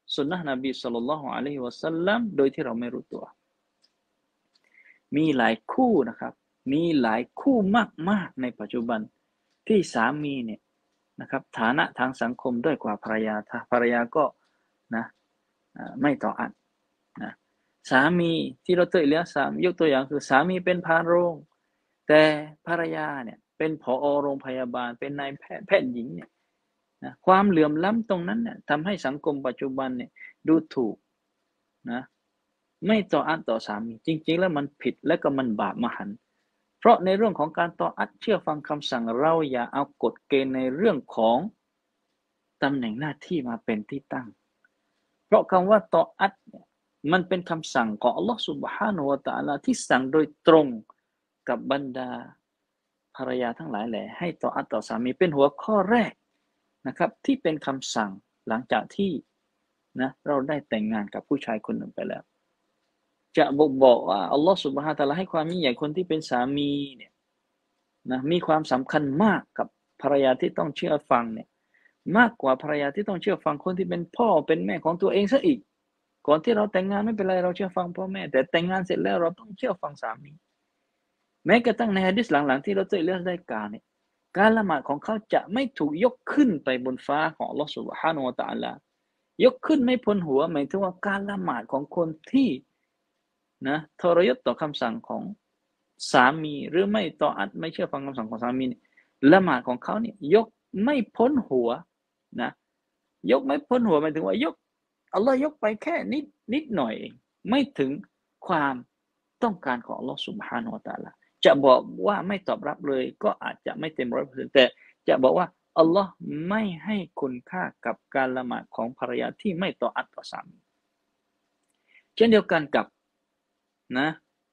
สุนนะนบีศ็อลลัลลอฮุอะลัยฮิวะซัลลัมโดยที่เราไม่รู้ตัวมีหลายคู่นะครับมีหลายคู่มากๆในปัจจุบันที่สามีเนี่ยนะครับฐานะทางสังคมด้อยกว่าภรรยาถ้าภรรยาก็นะไม่ต่ออัดนะสามีที่เราเตยเลี้ยงสามยกตัวอย่างคือสามีเป็นพานโรงแต่ภรรยาเนี่ยเป็นผอโรงพยาบาลเป็นนายแพทย์แพทย์หญิงเนี่ยนะความเหลื่อมล้ำตรงนั้นเนี่ยทำให้สังคมปัจจุบันเนี่ยดูถูกนะไม่ต่ออัดต่อสามีจริงๆแล้วมันผิดและก็มันบาปมหันต์เพราะในเรื่องของการต่ออัดเชื่อฟังคำสั่งเราอย่าเอากฎเกณฑ์ในเรื่องของตำแหน่งหน้าที่มาเป็นที่ตั้งเพราะคำว่าต่ออัดเนี่ยมันเป็นคำสั่งของอัลลอฮฺซุบฮานะฮูวะตะอาลาที่สั่งโดยตรงกับบรรดาภรรยาทั้งหลายแหละให้ต่ออัดต่อสามีเป็นหัวข้อแรกนะครับที่เป็นคำสั่งหลังจากที่นะเราได้แต่งงานกับผู้ชายคนหนึ่งไปแล้วจะบอกบอกว่าอัลลอฮฺซุบฮานะฮูวะตะอาลาให้ความยิ่งใหญ่คนที่เป็นสามีเนี่ยนะมีความสำคัญมากกับภรรยาที่ต้องเชื่อฟังเนี่ยมากกว่าภรรยาที่ต้องเชื่อฟังคนที่เป็นพ่อเป็นแม่ของตัวเองซะอีกก่อนที่เราแต่งงานไม่เป็นไรเราเชื่อฟังพ่อแม่แต่แต่งงานเสร็จแล้วเราต้องเชื่อฟังสามีแม้กระทั่งในหะดีษหลังๆที่เราเจอเรื่องได้กล่าวเนี่ยการละหมาดของเขาจะไม่ถูกยกขึ้นไปบนฟ้าของอัลเลาะห์ซุบฮานะฮูวะตะอาลายกขึ้นไม่พ้นหัวหมายถึงว่าการละหมาดของคนที่นะทรยศต่อคำสั่งของสามีหรือไม่ต่ออัดไม่เชื่อฟังคำสั่งของสามีละหมาดของเขาเนี่ยยกไม่พ้นหัวนะยกไม่พ้นหัวหมายถึงว่ายกอัลลอฮ์ยกไปแค่นิดนิดหน่อยเองไม่ถึงความต้องการของอัลลอฮ์ซุบฮานะฮูวะตะอาลาจะบอกว่าไม่ตอบรับเลยก็อาจจะไม่เต็มร้อยเปอร์เซ็นต์แต่จะบอกว่าอัลลอฮ์ไม่ให้คุณค่ากับการละหมาดของภรรยาที่ไม่ต่ออัดต่อสามีเช่นเดียวกันกับนะ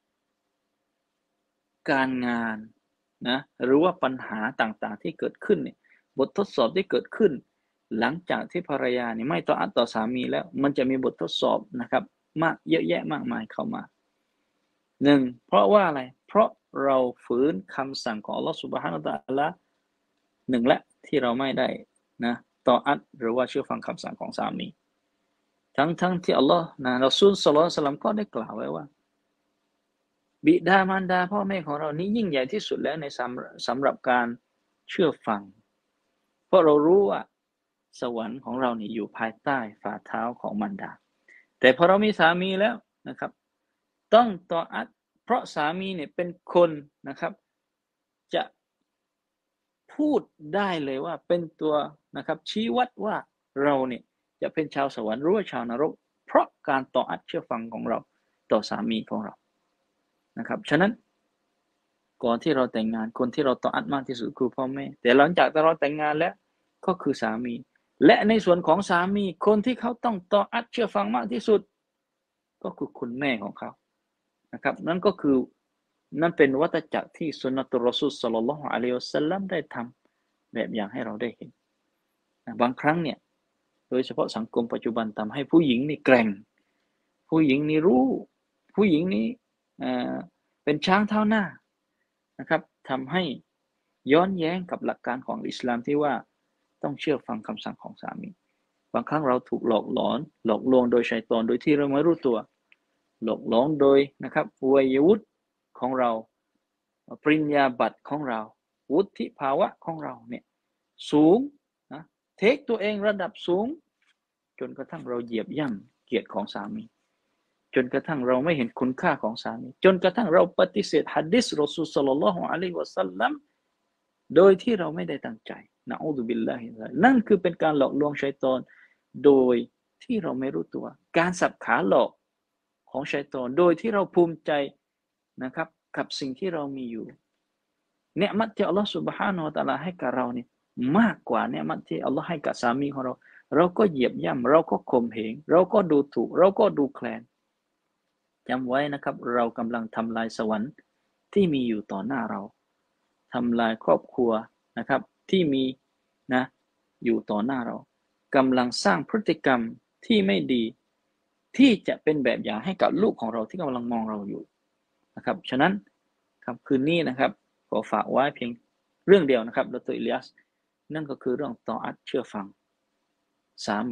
การงานนะหรือว่าปัญหาต่างๆที่เกิดขึ้นเนี่ยบททดสอบที่เกิดขึ้นหลังจากที่ภรรยาเนี่ยไม่ต่ออัดต่อสามีแล้วมันจะมีบททดสอบนะครับมากเยอะแยะมากมายเข้ามาหนึ่งเพราะว่าอะไรเพราะเราฝืนคำสั่งของอัลลอฮฺซุบฮานะฮูวะตะอาลาหนึ่งและที่เราไม่ได้นะต่ออัดหรือว่าเชื่อฟังคำสั่งของสามีทั้งทั้งที่อัลลอฮ์นะรอซูลศ็อลลัลลอฮุอะลัยฮิวะซัลลัมก็ได้กล่าวไว้ว่าบิดามารดาพ่อแม่ของเรานี้ยิ่งใหญ่ที่สุดแล้วในสำสำหรับการเชื่อฟังเพราะเรารู้ว่าสวรรค์ของเรานี่อยู่ภายใต้ฝ่าเท้าของมารดาแต่พอเรามีสามีแล้วนะครับต้องต่ออัดเพราะสามีเนี่ยเป็นคนนะครับจะพูดได้เลยว่าเป็นตัวนะครับชี้วัดว่าเราเนี่ยจะเป็นชาวสวรรค์หรือว่าชาวนรกเพราะการต่ออัดเชื่อฟังของเราต่อสามีของเรานะครับฉะนั้นก่อนที่เราแต่งงานคนที่เราต่ออัดมากที่สุดคือพ่อแม่แต่หลังจากที่เราแต่งงานแล้วก็คือสามีและในส่วนของสามีคนที่เขาต้องต่ออัดเชื่อฟังมากที่สุดก็คือคุณแม่ของเขานะครับนั่นก็คือนั่นเป็นวัฏจักรที่สุนนะตุรรอซูลศ็อลลัลลอฮุอะลัยฮิวะซัลลัมได้ทำแบบอย่างให้เราได้เห็นบางครั้งเนี่ยโดยเฉพาะสังคมปัจจุบันทำให้ผู้หญิงนี่แกร่งผู้หญิงนี่รู้ผู้หญิงนี่เอ่อเป็นช้างเท้าหน้านะครับทำให้ย้อนแย้งกับหลักการของอิสลามที่ว่าต้องเชื่อฟังคำสั่งของสามีบางครั้งเราถูกหลอกหลอนหลอกลวงโดยชัยฏอนโดยที่เราไม่รู้ตัวหลอกหลอนโดยนะครับวัยวุฒิของเราปริญญาบัตรของเราวุฒิภาวะของเราเนี่ยสูงนะเทคตัวเองระดับสูงจนกระทั่งเราเหยียบย่ำเกียรติของสามีจนกระทั่งเราไม่เห็นคุณค่าของสามีจนกระทั่งเราปฏิเสธหะดีษรอซูลศ็อลลัลลอฮุอะลัยฮิวะซัลลัมโดยที่เราไม่ได้ตั้งใจนะอูซุบิลลาฮินั่นคือเป็นการหลอกลวงชัยฏอนโดยที่เราไม่รู้ตัวการสับขาหลอกของชัยฏอนโดยที่เราภูมิใจนะครับกับสิ่งที่เรามีอยู่เนืมัตที่อัลลอฮฺซุบฮานะฮูวะตะอาลาให้กับเราเนี่ยมากกว่าเนืมัตที่อัลลอฮ์ให้กับสามีของเราเราก็เหยียบย่ำเราก็ข่มเหงเราก็ดูถูกเราก็ดูแคลนจำไว้นะครับเรากำลังทำลายสวรรค์ที่มีอยู่ต่อหน้าเราทำลายครอบครัวนะครับที่มีนะอยู่ต่อหน้าเรากำลังสร้างพฤติกรรมที่ไม่ดีที่จะเป็นแบบอย่างให้กับลูกของเราที่กำลังมองเราอยู่นะครับฉะนั้นครับคืนนี้นะครับขอฝากไว้เพียงเรื่องเดียวนะครับดร.อิลยาสนั่นก็คือเรื่องต่ออัดเชื่อฟังสามี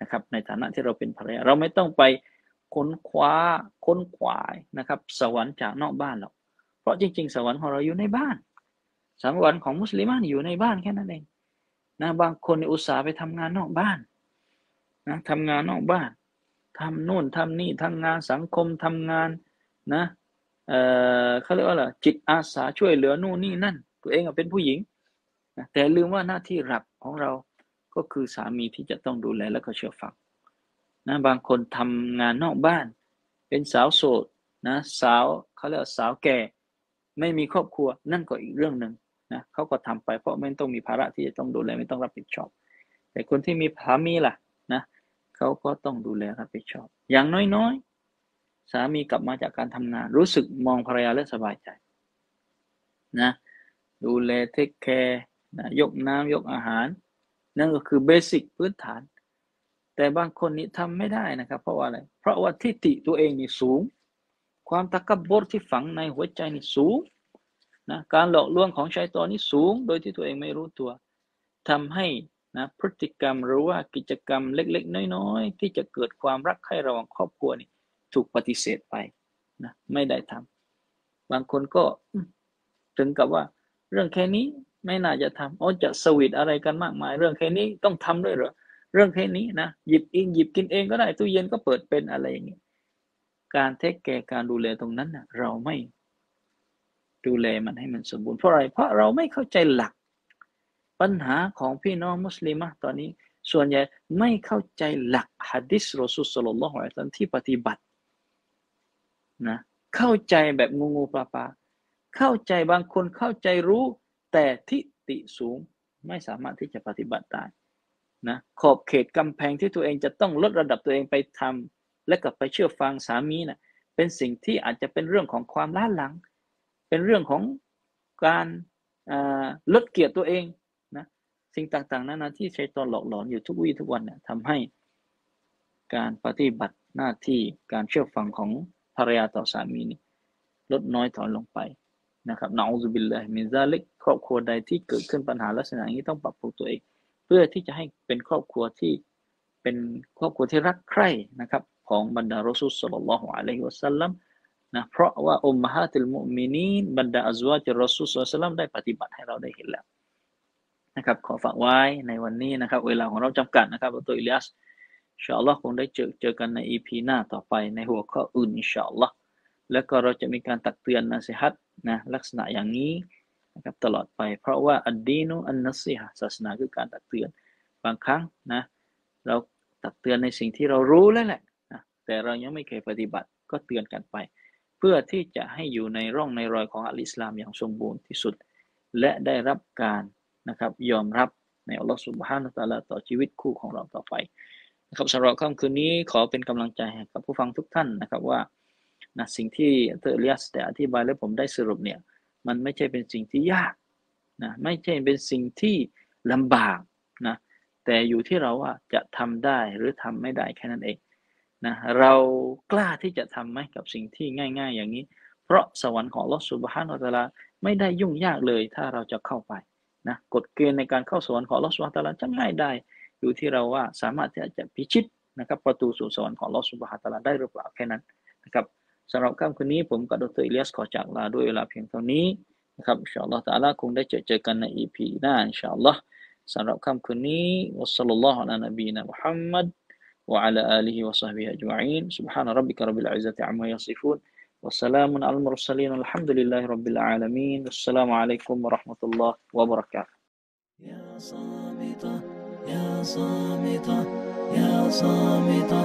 นะครับในฐานะที่เราเป็นภรรยาเราไม่ต้องไปค้นคว้าค้นขวายนะครับสวรรค์จากนอกบ้านหรอกเพราะจริงๆสวรรค์ของเราอยู่ในบ้านสวรรค์ของมุสลิมอยู่ในบ้านแค่นั้นเองนะบางคนอุตส่าห์ไปทำงานนอกบ้านนะทำงานนอกบ้านทำโน่นทำนี่ทำงานสังคมทำงานนะเอ่อเขาเรียกว่าอะไรจิตอาสาช่วยเหลือนู่นนี่นั่นตัวเองเป็นผู้หญิงนะแต่ลืมว่าหน้าที่หลักของเราก็คือสามีที่จะต้องดูแลและก็เชื่อฟังนะบางคนทำงานนอกบ้านเป็นสาวโสดนะสาวเขาเรียกสาวแก่ไม่มีครอบครัวนั่นก็อีกเรื่องนึงนะเขาก็ทำไปเพราะไม่ต้องมีภาระที่จะต้องดูแลไม่ต้องรับผิดชอบแต่คนที่มีสามีล่ะนะเขาก็ต้องดูแลรับผิดชอบอย่างน้อยๆสามีกลับมาจากการทำงานรู้สึกมองภรรยาแล้วสบายใจนะดูแลเทคแคร์นะยกน้ำยกอาหารนั่นก็คือเบสิกพื้นฐานแต่บางคนนี่ทำไม่ได้นะครับเพราะว่าอะไรเพราะว่าทิฏฐิตัวเองนี่สูงความตะกับบรที่ฝังในหัวใจนี่สูงนะการหลอกลวงของชัยฏอนนี่สูงโดยที่ตัวเองไม่รู้ตัวทำให้นะพฤติกรรมหรือว่ากิจกรรมเล็กๆน้อยๆที่จะเกิดความรักใคร่ระหว่างครอบครัวนี่ถูกปฏิเสธไปนะไม่ได้ทำบางคนก็ถึงกับว่าเรื่องแค่นี้ไม่น่าจะทำอ๋อจะสวีทอะไรกันมากมายเรื่องแค่นี้ต้องทำด้วยเหรอเรื่องแค่นี้นะหยิบเองหยิบกินเองก็ได้ตู้เย็นก็เปิดเป็นอะไรอย่างนี้การเทคแคร์การดูแลตรงนั้นนะเราไม่ดูแลมันให้มันสมบูรณ์เพราะอะไรเพราะเราไม่เข้าใจหลักปัญหาของพี่น้องมุสลิมตอนนี้ส่วนใหญ่ไม่เข้าใจหลักหะดีษรอซูลศ็อลลัลลอฮุอะลัยฮิวะซัลลัมที่ปฏิบัตินะเข้าใจแบบงูๆปลาๆเข้าใจบางคนเข้าใจรู้แต่ทิฏฐิสูงไม่สามารถที่จะปฏิบัติได้นะขอบเขตกำแพงที่ตัวเองจะต้องลดระดับตัวเองไปทำและกลับไปเชื่อฟังสามีนะเป็นสิ่งที่อาจจะเป็นเรื่องของความล้าหลังเป็นเรื่องของการลดเกียรติตัวเองนะสิ่งต่างๆนั้นนะที่ชัยฏอนหลอกหลอนอยู่ทุกวี่ทุกวันเนี่ยทำให้การปฏิบัติหน้าที่การเชื่อฟังของภรรยาต่อสามีนี่ลดน้อยถอยลงไปนะครับนะอูซุบิลลาฮิมินซาลิกครอบครัวใดที่เกิดขึ้นปัญหาลักษณะนี้ต้องปรับปรุงตัวเองเพื่อที่จะให้เป็นครอบครัวที่เป็นครอบครัวที่รักใคร่นะครับของบรรดารอซูลศ็อลลัลลอฮุอะลัยฮิวะซัลลัมนะเพราะว่าอุมมะฮาตุลมุอ์มินีนบรรดาอัซวาจิรรอซูลศ็อลลัลลอฮุอะลัยฮิวะซัลลัมได้ปฏิบัติให้เราได้เห็นแล้วนะครับขอฝากไว้ในวันนี้นะครับเวลาของเราจำกัดนะครับตัวอิlyasอินชาอัลลอฮ์คงได้เจอเจอกันใน อี พี หน้าต่อไปในหัวข้ออื่นอินชาอัลลอฮ์แล้วก็เราจะมีการตักเตือนนะซิฮัตนะลักษณะอย่างนี้นะครับตลอดไปเพราะว่าอัดดีนุอันนัสซิฮะศาสนาคือการตักเตือนบางครั้งนะเราตักเตือนในสิ่งที่เรารู้แล้วแหละนะแต่เรายังไม่เคยปฏิบัติก็เตือนกันไปเพื่อที่จะให้อยู่ในร่องในรอยของอัลอิสลามอย่างสมบูรณ์ที่สุดและได้รับการนะครับยอมรับในอัลลอฮฺซุบฮานะฮูวะตะอาลาต่อชีวิตคู่ของเราต่อไปนะครับสำหรับค่ำคืนนี้ขอเป็นกำลังใจให้กับผู้ฟังทุกท่านนะครับว่านะสิ่งที่เตอร์เลียสแต่อธิบายและผมได้สรุปเนี่ยมันไม่ใช่เป็นสิ่งที่ยากนะไม่ใช่เป็นสิ่งที่ลำบากนะแต่อยู่ที่เราว่าจะทำได้หรือทำไม่ได้แค่นั้นเองนะเรากล้าที่จะทำไหมกับสิ่งที่ง่ายๆอย่างนี้เพราะสวรรค์ของอัลเลาะห์ซุบฮานะฮูวะตะอาลาไม่ได้ยุ่งยากเลยถ้าเราจะเข้าไปนะกฎเกณฑ์ในการเข้าสวรรค์ของอัลเลาะห์ซุบฮานะฮูวะตะอาลาจะง่ายได้อยู่ที่เราว่าสามารถที่จะพิชิตนะครับประตูสู่สวรรค์ของอัลเลาะห์ซุบฮานะฮูวะตะอาลาได้หรือเปล่าแค่นั้นนะครับสำหรับค่ำคืนนี้ผมกับดรอิlyasขอจากลาด้วยเวลาเพียงเท่านี้นะครับอินชาอัลลอฮ์ตะอาลาคงได้เจอเจอกันใน อี พี หน้าอินชาอัลลอฮ์สำหรับค่ำคืนนี้วัสซัลลัลลอฮุอะลานบีนะมุฮัมมัดวะอะลาอาลิฮิวะศอฮบิฮิอัจมะอีนซุบฮานะร็อบบิกะร็อบบิลอิซซะติอัมมายัศิฟูนวะสลามุนอะลัลมุรสลีนอัลฮัมดุลิลลาฮิร็อบบิลอาลามีนวัสสลามุอะลัยกุมวะเราะห์มะตุลลอฮ์วะบะเราะกาตุฮ์ يا صامتة يا صامتة يا صامتة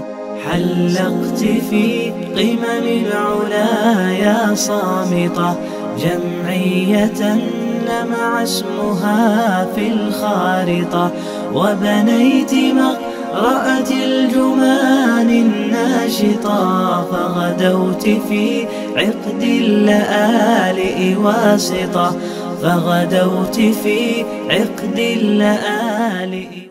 حلقت في قمم العلا يا صامتة جمعية لمع اسمها في الخارطة وبنيت مقرأة الجمان الناشطة فغدوت في عقد اللآلئ واسطة فغدوت في عقد اللآلئ